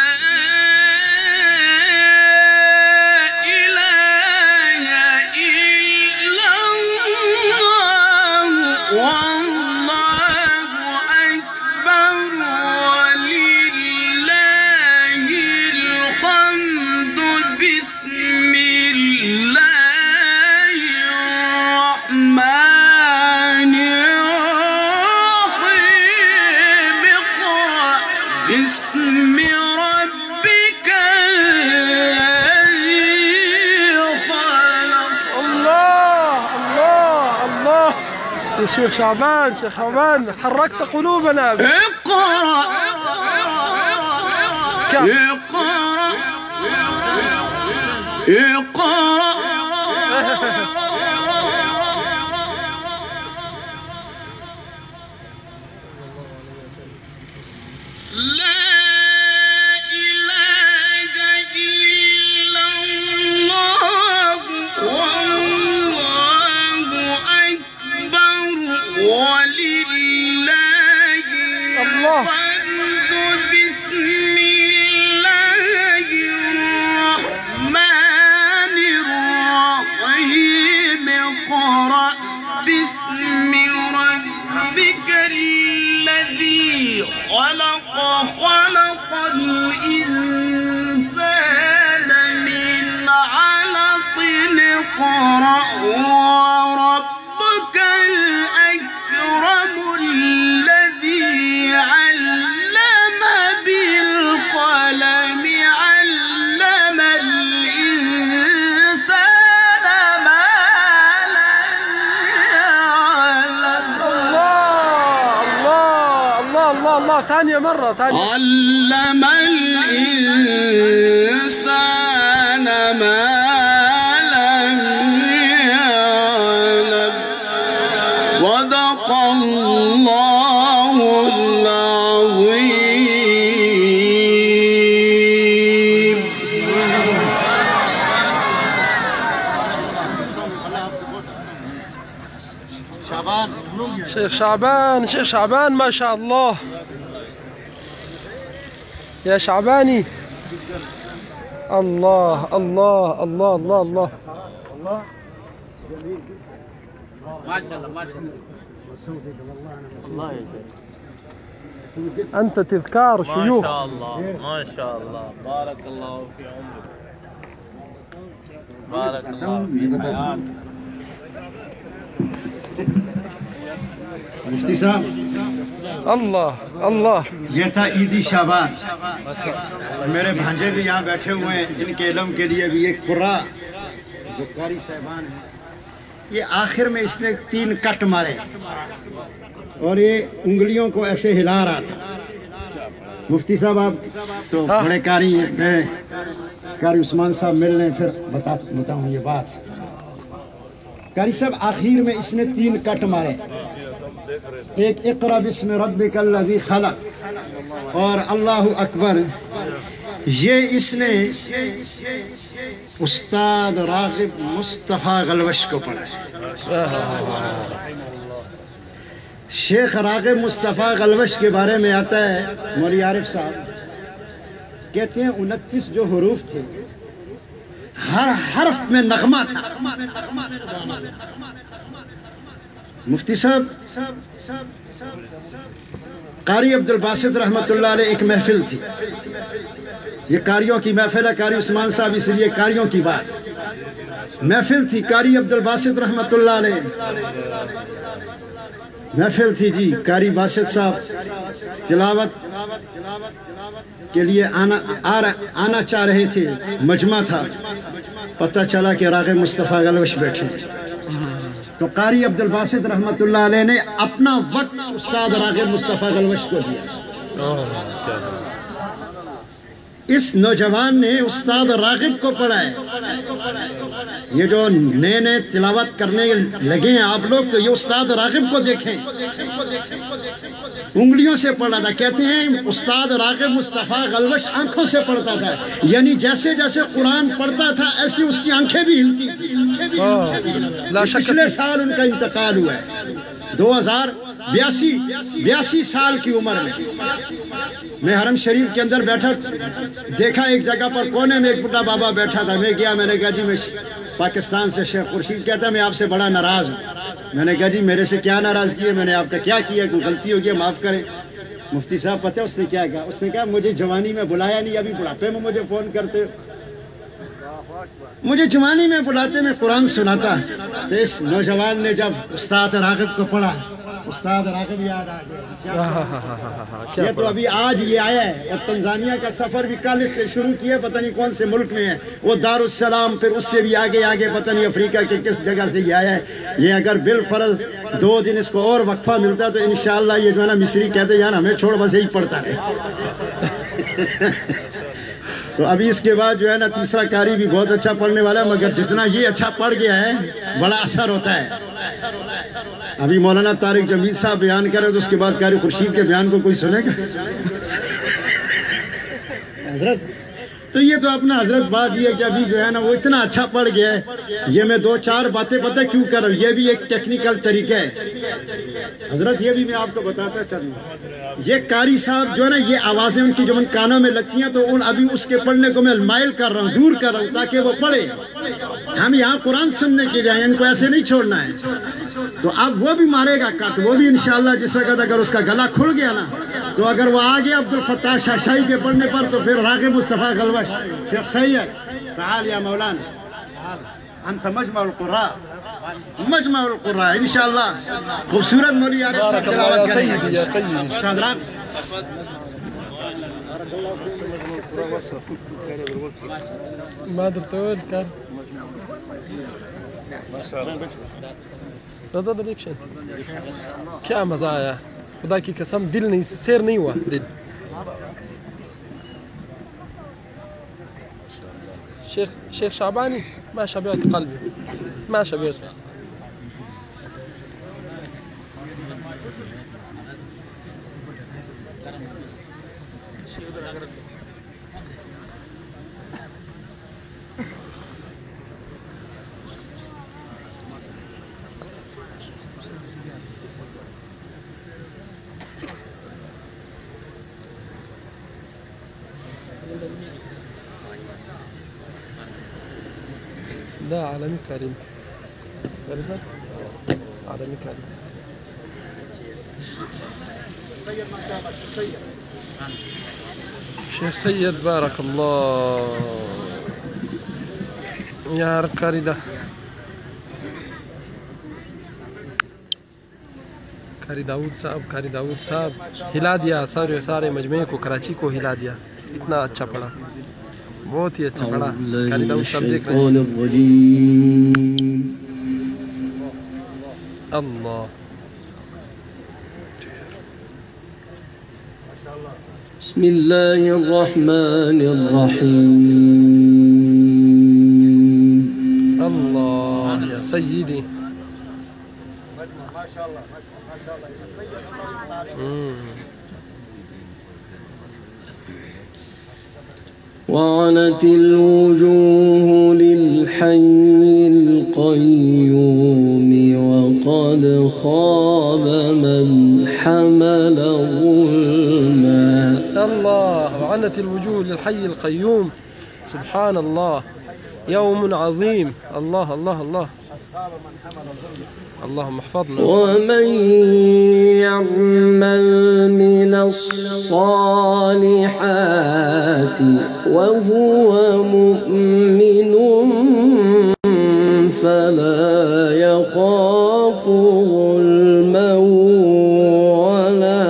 باسم ربك الذي خلق. الله الله الله. يا شيخ شعبان شيخ شعبان حركت قلوبنا. اقرأ اقرأ اقرأ خلق خلق الإنسان من علق. اقرأ وربك الأكرم الذي علم بالقلم علم الإنسان ما لم يعلم. الله الله. ثانية مرة ثانية. علم الإنسان ما لم يعلم. صدق الله العظيم. شيخ شعبان شيخ شعبان ما شاء الله. يا شعباني. الله الله الله الله الله. ما شاء الله ما شاء الله. الله يجزاك. أنت تذكار شيوخ. ما شاء الله ما شاء الله. بارك الله في عمرك. بارك الله في حياتك. मुफ्ती साहब अल्लाह अल्लाह। ये था ईदी शाबान। मेरे भांजे भी यहाँ बैठे हुए हैं जिनके इल्म के लिए भी एक कुर्रा जो कारी साहबान है। ये आखिर में इसने तीन कट मारे और ये उंगलियों को ऐसे हिला रहा था। मुफ्ती साहब आप तो बड़े कारी हैं, कारी उस्मान साहब मिल लें फिर बता बताऊँ ये बात। कारी साहब आखिर में इसने तीन कट मारे ایک اقرا بسم ربک الذی خلق اور اللہ اکبر، یہ اس نے استاد راغب مصطفیٰ غلوش کو پڑھا۔ شیخ راغب مصطفیٰ غلوش کے بارے میں آتا ہے، مولی عارف صاحب کہتے ہیں انتیس جو حروف تھے ہر حرف میں نغمہ تھا۔ مفتی صاحب قاری عبد الباسط رحمۃ اللہ علیہ ایک محفل تھی، یہ قاریوں کی محفل ہے، قاری عثمان صاحب اس لیے قاریوں کی بات، محفل تھی قاری عبد الباسط رحمۃ اللہ علیہ، محفل تھی جی، قاری باسط صاحب تلاوت کے لیے آنا آنا چاہ رہے تھے، مجمع تھا، پتہ چلا کہ راغب مصطفیٰ غلوش بیٹھے، تو قاری عبد الباسط رحمۃ اللہ علیہ نے اپنا وقت استاد راغب مصطفیٰ غلوش کو دیا۔ اس نوجوان نے استاد راغب کو پڑھا ہے۔ یہ جو نئے نئے تلاوت کرنے لگے ہیں آپ لوگ، تو یہ استاد راغب کو دیکھیں، انگلیوں سے پڑھا تھا، کہتے ہیں استاد راغب مصطفیٰ غلوش آنکھوں سے پڑھتا تھا، یعنی جیسے جیسے قرآن پڑھتا تھا ایسی اس کی آنکھیں بھی ہلتی تھی۔ پچھلے سال ان کا انتقال ہوا ہے، دو ہزار بیاسی بیاسی سال کی عمر میں۔ میں حرم شریف کے اندر بیٹھا، دیکھا ایک جگہ پر کونے میں ایک بڑا بابا بیٹھا تھا، میں گیا، میں نے کہا جی میں پاکستان سے شیخ خورشید، کہتا ہے میں آپ سے بڑا ناراض ہوں۔ میں نے کہا جی میرے سے کیا ناراضگی ہے، میں نے آپ کا کیا کیا، کوئی غلطی ہو گئی معاف کریں۔ مفتی صاحب پتہ ہے اس نے کیا کہا؟ اس نے کہا مجھے جوانی میں بلایا نہیں، ابھی بڑھاپے میں مجھے فون کرتے، مجھے جوانی میں بلاتے میں قرآن سناتا۔ تو اس نوجوان نے جب استاد راغب کو پڑھا، استاد راغب یاد آ گیا۔ یہ تو ابھی آج یہ آیا ہے، اور تنزانیہ کا سفر بھی کل اس نے شروع کیا، پتہ نہیں کون سے ملک میں ہے وہ، دارالسلام، پھر اس سے بھی آگے آگے پتہ نہیں افریقہ کے کس جگہ سے یہ آیا ہے۔ یہ اگر بالفرض دو دن اس کو اور وقفہ ملتا تو انشاءاللہ یہ جو ہے نا مصری کہتے یار ہمیں چھوڑ بس یہی پڑھتا رہے۔ تو ابھی اس کے بعد جو ہے نا تیسرا قاری بھی بہت اچھا پڑھنے والا ہے، مگر جتنا یہ اچھا پڑھ گیا ہے بڑا اثر ہوتا ہے۔ ابھی مولانا طارق جمیل صاحب بیان کرے تو اس کے بعد قاری خورشید کے بیان کو کوئی سنے گا؟ حضرت تو یہ تو اپنا حضرت بات یہ ہے کہ ابھی جو ہے نا وہ اتنا اچھا پڑھ گیا ہے، یہ میں دو چار باتیں پتہ کیوں کر رہا ہوں، یہ بھی ایک ٹیکنیکل طریقہ ہے حضرت، یہ بھی میں آپ کو بتاتا چلوں۔ یہ قاری صاحب جو ہے نا یہ آوازیں ان کی جو ان کانوں میں لگتی ہیں، تو ان ابھی اس کے پڑھنے کو میں مائل کر رہا ہوں، دور کر رہا ہوں تاکہ وہ پڑھے۔ ہم یہاں قرآن سننے کے جائیں، ان کو ایسے نہیں چھوڑنا ہے۔ تو اب وہ بھی مارے گا کٹ، وہ بھی انشاءاللہ جس وقت اگر اس کا گلا کھل گیا نا، تو اگر وہ آگے عبد الفتاح شاشائی کے پڑھنے پر، تو پھر راغب مصطفیٰ غلوش، شیخ سید تعال یا مولانا انت مجمع القراء، مجمع القراء انشاءاللہ خوبصورت مولی عارف صاحب تلاوت کریں گے حضرات۔ ما درتول كان رضا دریکشن کیا مزہ آیا، خدا کی قسم دل نہیں سیر نہیں ہوا دل۔ شیخ شیخ شعبانی ما شبعت قلبي ما شبعت۔ ده عالمي كريم، عارفها؟ عالمي كريم. شيخ سيد بارك الله يا ركاري ده کاری داؤد صاحب، کاری داؤد صاحب ہلا دیا، سارے سارے مجمع کو، کراچی کو ہلا دیا، اتنا اچھا پڑھا، بہت ہی اچھا پڑھا۔ کاری داؤد صاحب دیکھ رہے ہیں، اللہ بسم اللہ الرحمن الرحیم، اللہ یا سیدی وعنت الوجوه للحي القيوم وقد خاب من حمل ظلما. الله، وعنت الوجوه للحي القيوم. سبحان الله، يوم عظيم. الله الله الله، اللهم احفظنا. ومن يعمل من الصالحات وهو مؤمن فلا يخاف ظلما ولا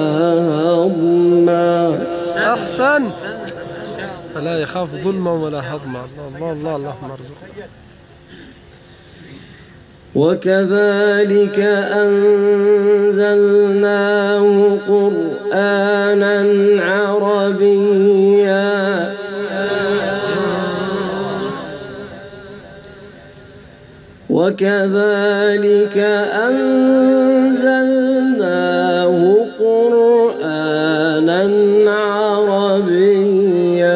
هضما. أحسن، فلا يخاف ظلما ولا هضما. الله الله اللهم ارزقنا. وكذلك أنزلناه قرآنا عربيا وكذلك أنزلناه قرآنا عربيا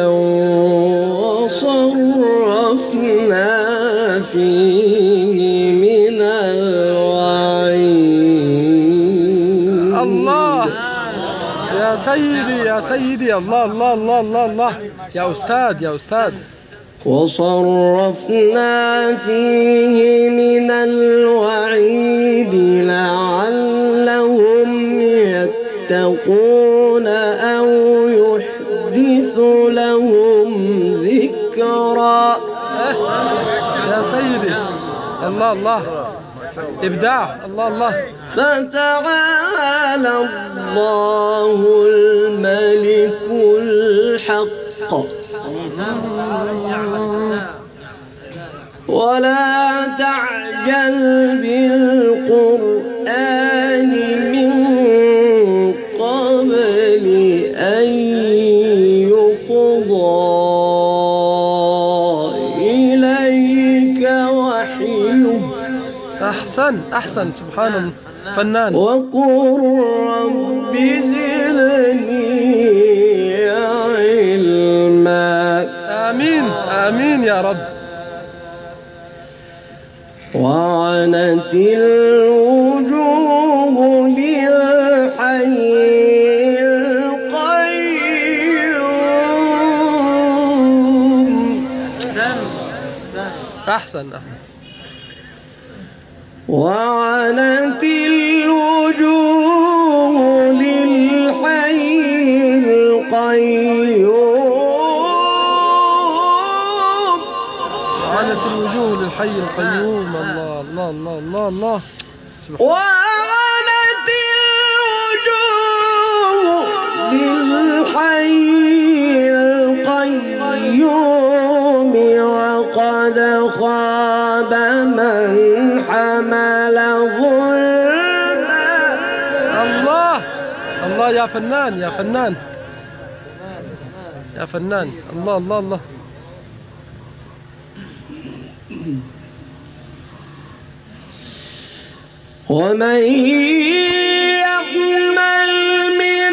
وصرفنا فيه من الوعيد. الله يا سيدي يا سيدي، الله الله الله الله الله، يا أستاذ يا أستاذ. وصرفنا فيه من الوعيد لعلهم يتقون أو يحدث لهم ذكرا. يا سيدي، الله الله، إبداع. الله الله. فتعالى الله الملك الحق ولا تعجل بالقرآن من قبل أن يقضى إليك وحيه. أحسن أحسن، سبحان الله، فنان. وقل رب زدني علما. آمين آمين يا رب. وعنت الوجوه للحي القيوم. أحسن. وعنت الوجوه للحي القيوم. وعنت الوجوه للحي القيوم. الله الله الله الله الله. وعنت الوجوه للحي القيوم وقد خاب من حمل ظلما. الله الله، يا فنان يا فنان يا فنان. الله الله الله. ومن يعمل من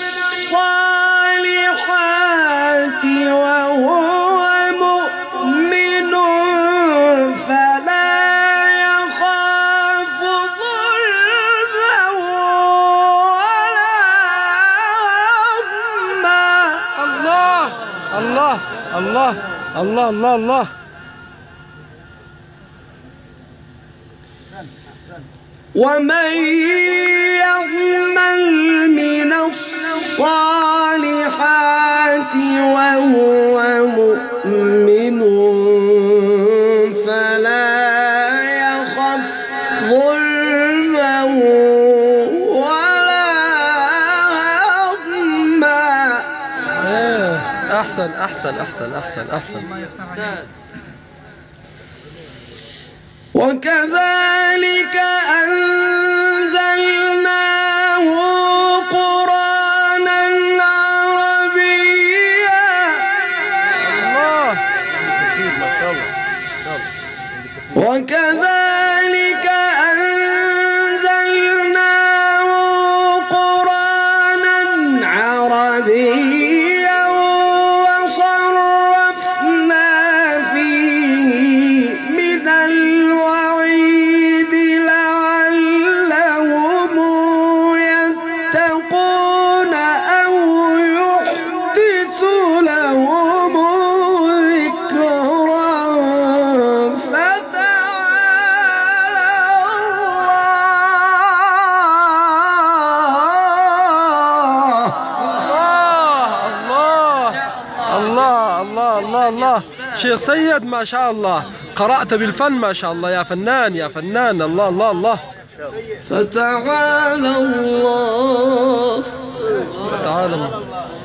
الصالحات وهو مؤمن فلا يخاف ظلما ولا هضما. الله الله الله الله الله الله. ومن يعمل من الصالحات وهو مؤمن فلا يخف ظلما ولا هضما. أحسن أحسن أحسن أحسن أحسن. وكذلك أنزلناه قرآنا عربيا. الله. وكذلك أنزلناه شيخ سيد ما شاء الله، قرأت بالفن ما شاء الله، يا فنان يا فنان. الله الله الله. فتعالى الله فتعالى الله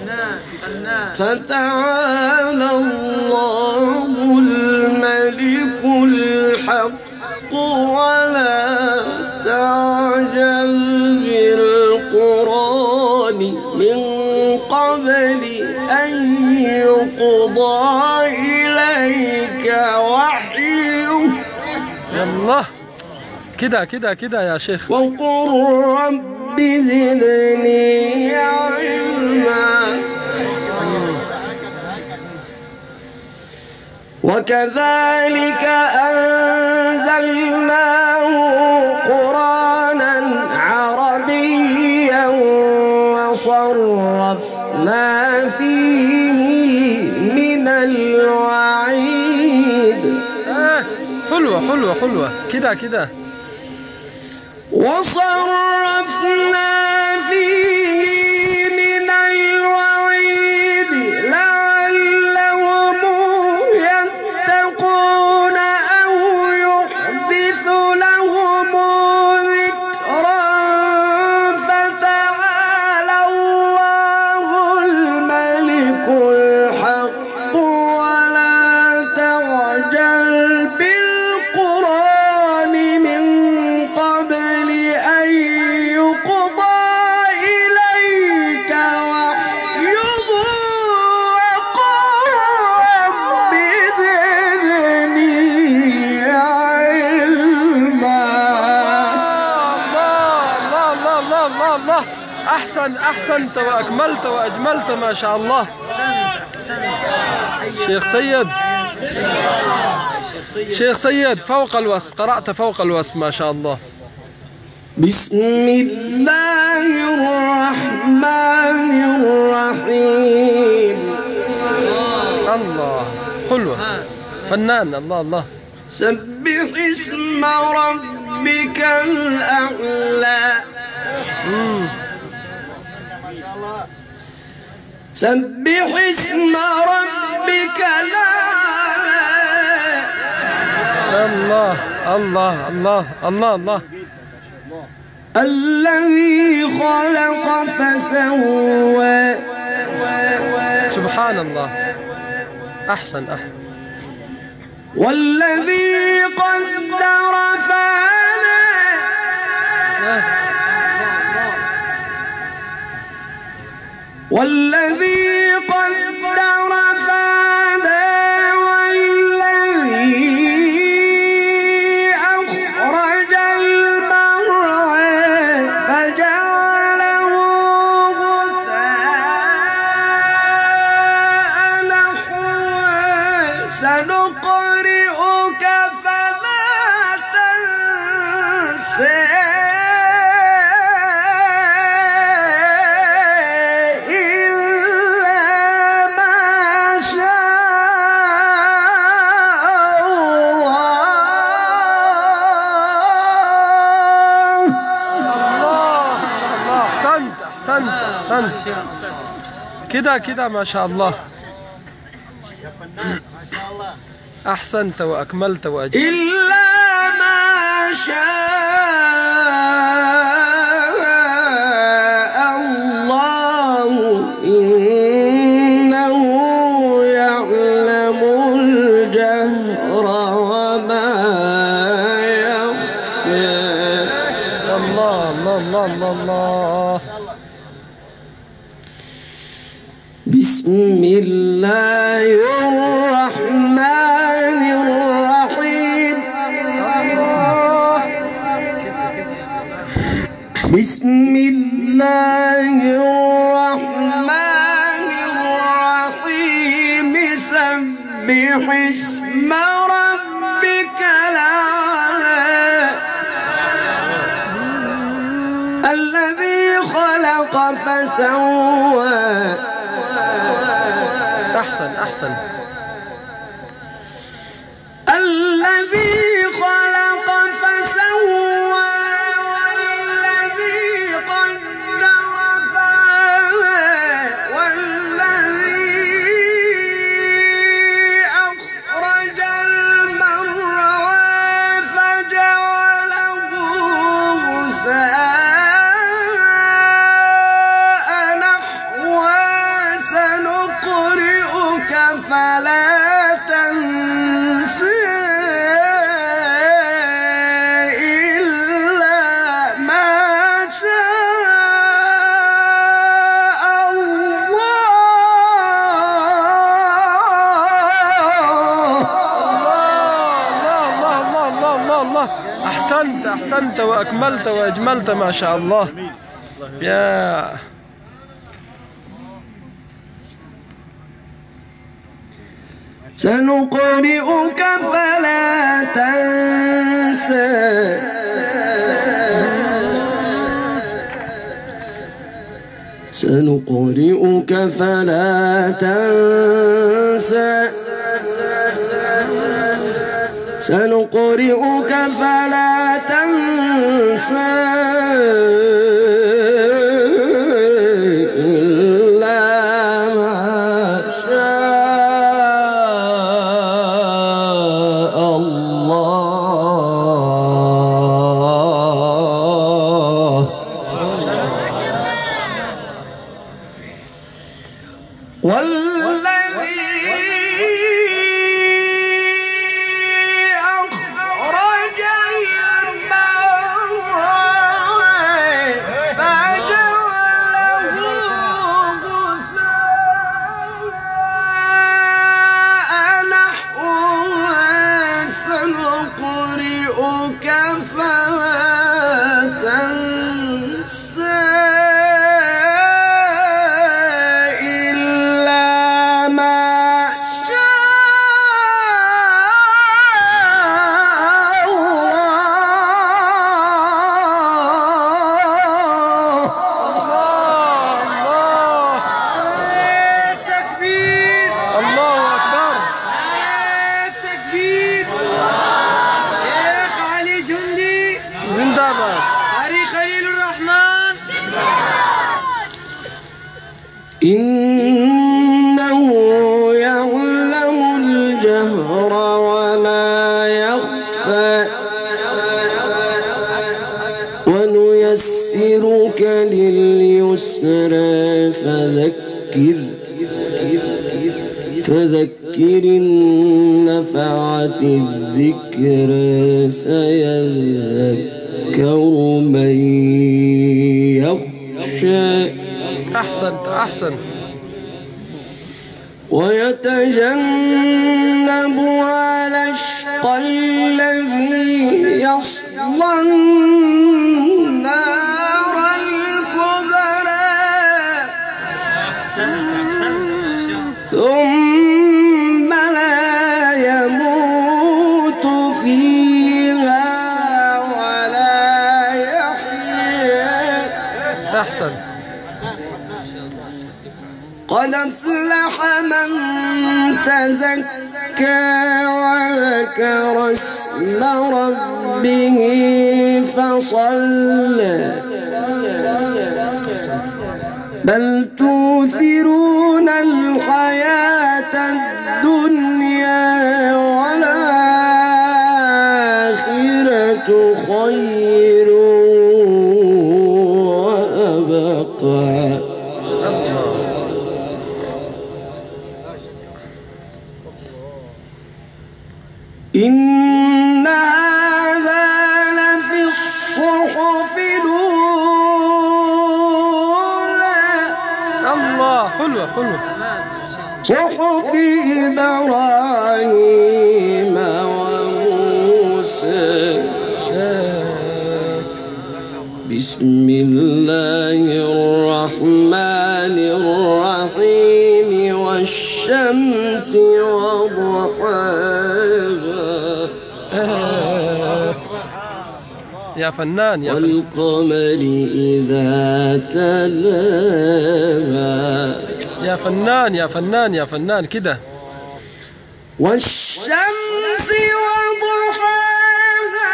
فتعالى الله الملك الحق، ولا تعجل بالقرآن من قبل أن يقضى إليك وحيه. يلا كده كده كده يا شيخ. وقل رب زدني علما. وكذلك أنزلناه قرآنا عربيا وصرفنا فيه من الوعيد. آه حلوة حلوة حلوة كده كده. وصرفنا فيه من الوعيد لعلهم يتقون أو يحدث لهم ذكرا. فتعالى الله الملك الحق، ولا تعجل بالقرآن من قبل أن يقضى إليك وحيه. وقل رب زدني علما. الله الله الله الله الله. أحسن أحسنت وأكملت وأجملت ما شاء الله. شيخ سيد شيخ سيد فوق الوصف، قرأت فوق الوصف ما شاء الله. بسم الله الرحمن الرحيم. الله حلوة فنان. الله الله. سبح اسم ربك الأعلى. مم. سبح اسم ربك الأعلى. الله الله الله الله الله. الذي خلق فسوى. سبحان الله. أحسن أحسن. والذي قدر فهدى. والذي قدر فهدى. والذي أخرج المرعى فجعله غثاء نحوا. سنقرئك فلا تنسى كده كده ما شاء الله. أحسنت وأكملت وأجملت. إلا ما شاء الله إنه يعلم الجهر وما يخفى. الله الله الله الله الله. بسم الله الرحمن الرحيم. بسم الله الرحمن الرحيم. سبح اسم ربك الأعلى. الذي خلق فسوى. أحسن أحسن. الذي خلق فسوى. والذي قدر فهدى. والذي أخرج الله الله أحسنت أحسنت وأكملت وأجملت ما شاء الله. يا سنقرئك فلا تنسى سنقرئك فلا تنسى سنقرئك فلا تنسى إلا ما شاء الله. والذي أخرج المرعى فجعله غثاء نحوا سنقرئك فلا تنسى إنه يعلم الجهر وما يخفى ونيسرك لليسرى فذكر فذكر النفعة الذكر سيذكر من يخشى. أحسنت أحسن. ويتجنبها الأشقى الذي يصلى النار الكبرى ثم لا يموت فيها ولا يحيا. أحسن. قد أفلح من تزكى وذكر اسم ربه فصلى بل توثرون الحياة الدنيا والآخرة خير وأبقى. إن هذا لفي الصحف الأولى. الله حلوة حلوة. صحف إبراهيم وموسى. بسم الله الرحمن الرحيم والشمس وضحاها يا فنان يا فنان والقمر إذا تلاها. يا فنان يا فنان يا فنان كده. والشمس وضحاها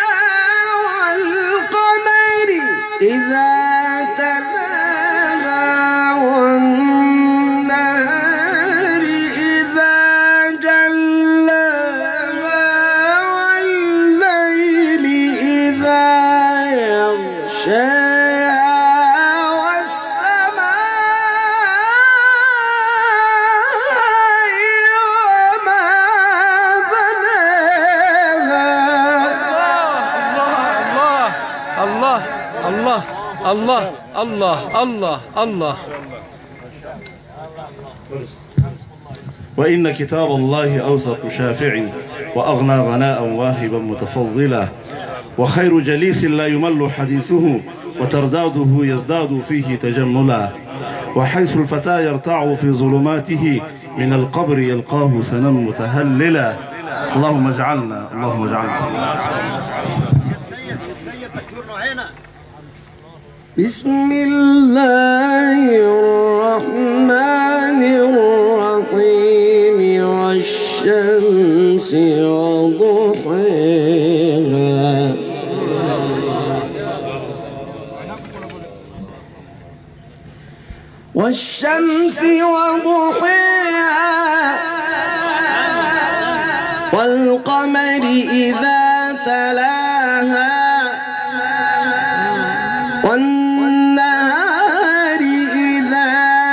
والقمر إذا تلاها والنهار إذا جلاها والليل إذا يغشاها والسماء وما بناها. الله الله الله الله الله الله. وإن كتاب الله أوثق شافع وأغنى غناء واهبا متفضلا، وخير جليس لا يمل حديثه وترداده يزداد فيه تجملا، وحيث الفتى يرتع في ظلماته من القبر يلقاه سنا متهللا. اللهم اجعلنا اللهم اجعلنا. بسم الله الرحمن الرحيم والشمس وضحيها والشمس وضحيها والقمر إذا تلاها والنهار إذا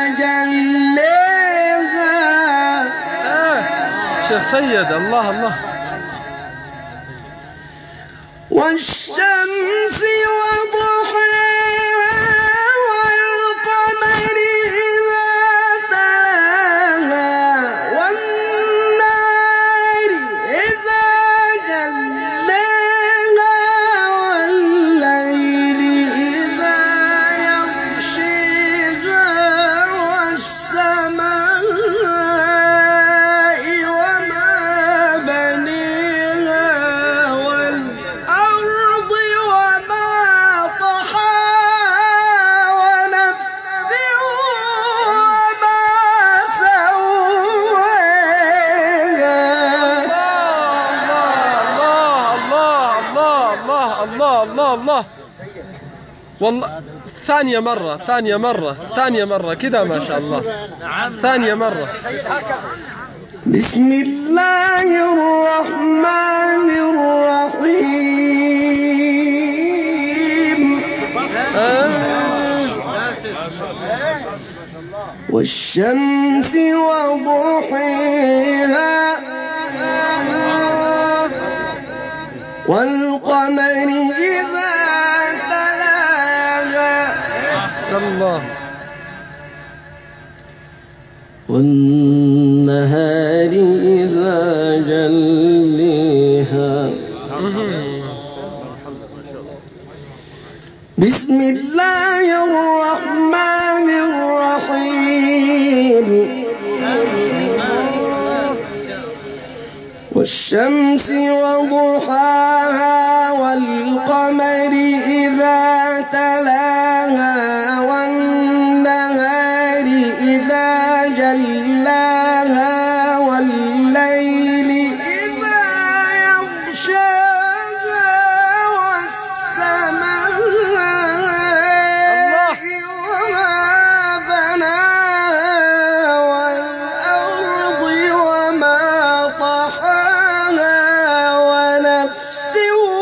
جلاها. شيخ سيد الله الله. والشمس وضحاها والقمر إذا تلاها والنهار إذا جلاها والليل إذا يغشيها والسماء وما بنيها والأرض وما طحاها ونفس وما سواها. الله الله الله الله الله الله. والله ثانية مرة ثانية مرة ثانية مرة كذا ما شاء الله. ثانية مرة. بسم الله الرحمن الرحيم والشمس وضحيها والقمر إذا تلاها الله والنهار إذا جليها. بسم الله الرحمن الرحيم والشمس وضحاها والقمر إذا تلاها والنهار إذا جلاها والليل إذا يغشاها والسماء وما بناها والأرض وما طحاها ونفس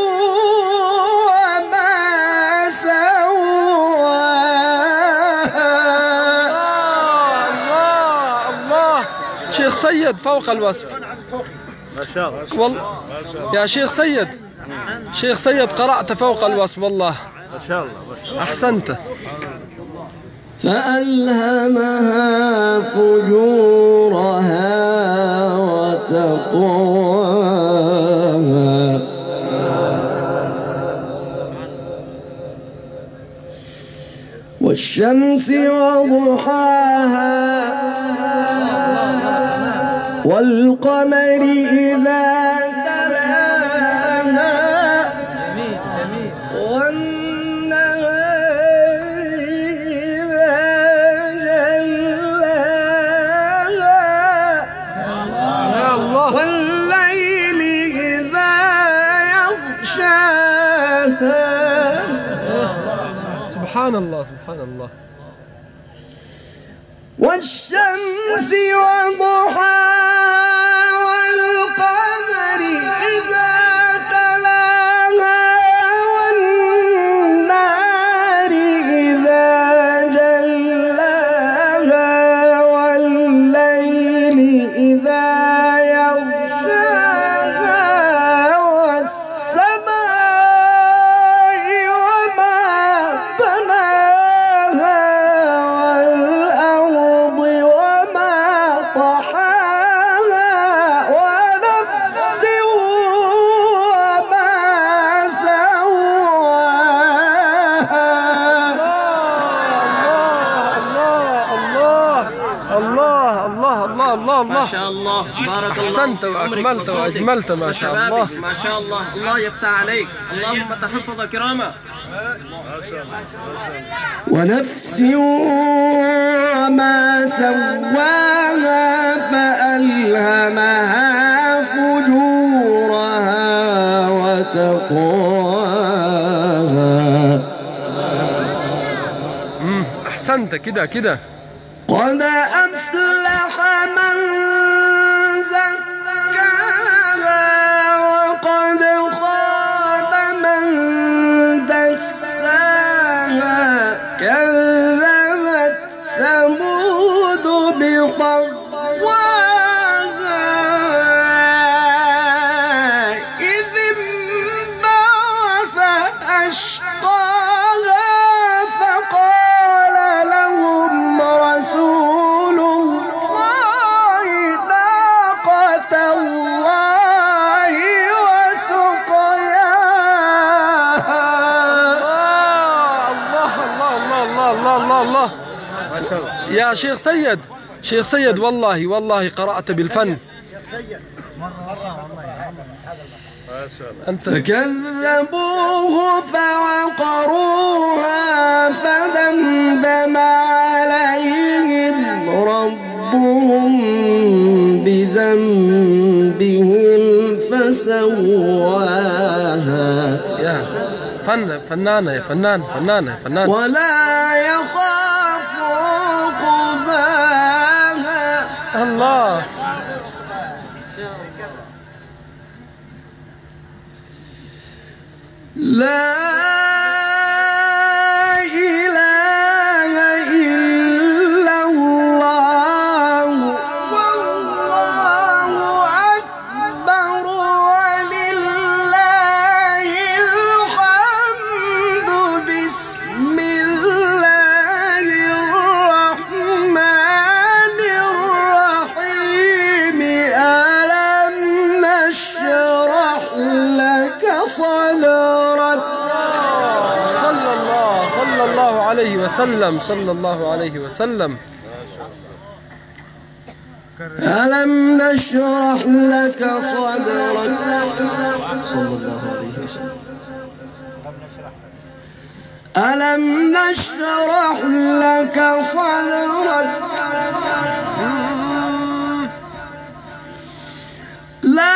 وما سواها. شيخ سيد فوق الوصف ما شاء الله. والله يا شيخ سيد شيخ سيد قرأت فوق الوصف والله ما شاء الله. أحسنت. فألهمها فجورها وتقواها والشمس وضحاها والقمر إذا تلاها والنهار إذا جلاها والليل إذا يغشاها. سبحان الله سبحان الله. والشمس وضحاها والقمر إذا تلاها والنهار إذا جلاها والليل إذا يغشاها والسماء وما بناها والأرض وما طحاها شاء الله ما شاء الله. بارك الله أحسنت في عمرك وأكملت وصوتك وأجملت ما شاء الله. وشبابك. ما شاء الله. الله يفتح عليك. اللهم تحفظ كرامة. ونفس وما سواها فألهمها فجورها وتقواها. أحسنت كده كده. قد أفلح من زكاها وقد خاب من دساها. كذبت ثمود بطغواها إذ انبعث أشقاها فقال لهم رسول الله ناقة الله وسقياها. الله الله الله الله الله الله. يا شيخ سيد، شيخ سيد والله والله قرأت بالفن. أنت فكذبوه فعقروها فدمدم عليهم ربهم بذنبهم فسواها. يا فن فنانة يا فنان فنانة فنان. ولا يخاف عقباها. الله. لا إله إلا الله والله أكبر ولله الحمد. بسم الله الرحمن الرحيم. ألم نشرح لك صدرك. صلى الله صلى الله عليه وسلم صلى الله عليه وسلم. ألم نشرح لك صدرك. صلى الله عليه وسلم. ألم نشرح لك صدرك. لا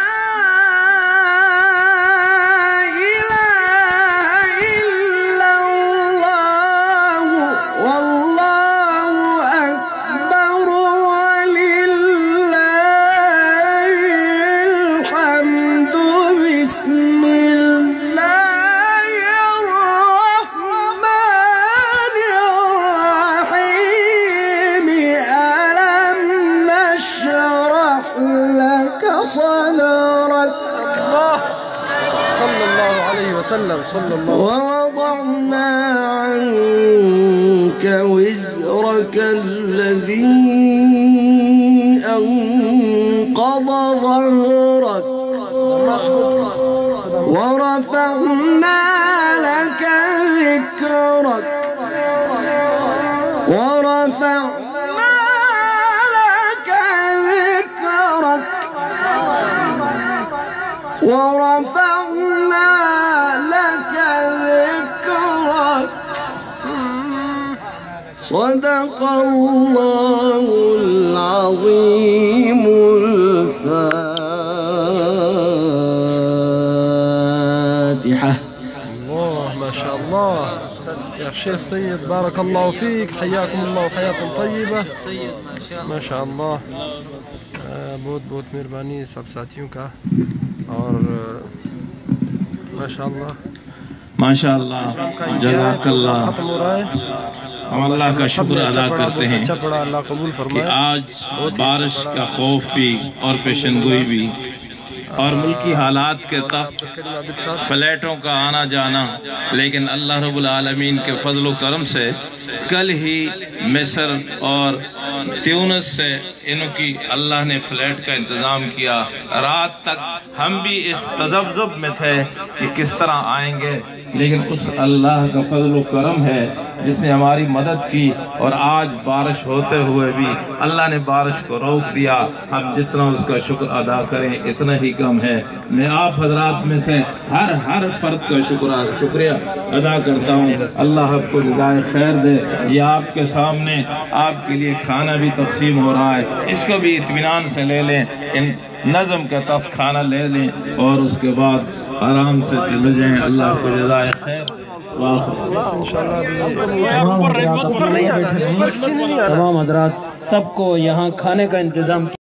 صدرك. صلى الله عليه وسلم صلى الله. ووضعنا عنك وزرك الذي أنقض ظهرك ورفعنا لك ذكرك ورفعنا لك ذكرك ورفعنا لك ذكرك. صدق الله العظيم. الفاتحة. الله ما شاء الله يا شيخ سيد بارك الله فيك. حياكم الله حياة طيبة. ما شاء الله. बहुत बहुत मेहरबानी सब साथियों का और माशाअल्लाह माशाअल्लाह जज़ाकल्लाह। हम अल्लाह का शुक्र अदा करते हैं कि आज बारिश का खौफ भी और पेशनगोई भी और मुल्की हालात के तख्त फ्लैटों का आना जाना, लेकिन अल्लाह रब्बुल आलमीन के फजल व करम से कल ही मिस्र और ट्यूनिस से इनकी अल्लाह ने फ्लैट का इंतज़ाम किया। रात तक हम भी इस तज़ब्ज़ुब में थे कि किस तरह आएंगे, लेकिन उस अल्लाह का फजल व करम है جس نے ہماری مدد کی، اور آج بارش ہوتے ہوئے بھی اللہ نے بارش کو روک دیا۔ ہم جتنا اس کا شکر ادا کریں اتنا ہی کم ہے۔ میں آپ حضرات میں سے ہر ہر فرد کا شکر شکریہ ادا کرتا ہوں۔ اللہ آپ کو جزائے خیر دے۔ یہ آپ کے سامنے آپ کے لیے کھانا بھی تقسیم ہو رہا ہے، اس کو بھی اطمینان سے لے لیں، ان نظم کے تحت کھانا لے لیں اور اس کے بعد آرام سے چلے جائیں۔ اللہ کو جزائے خیر۔ تمام حضرات سب کو یہاں کھانے کا انتظام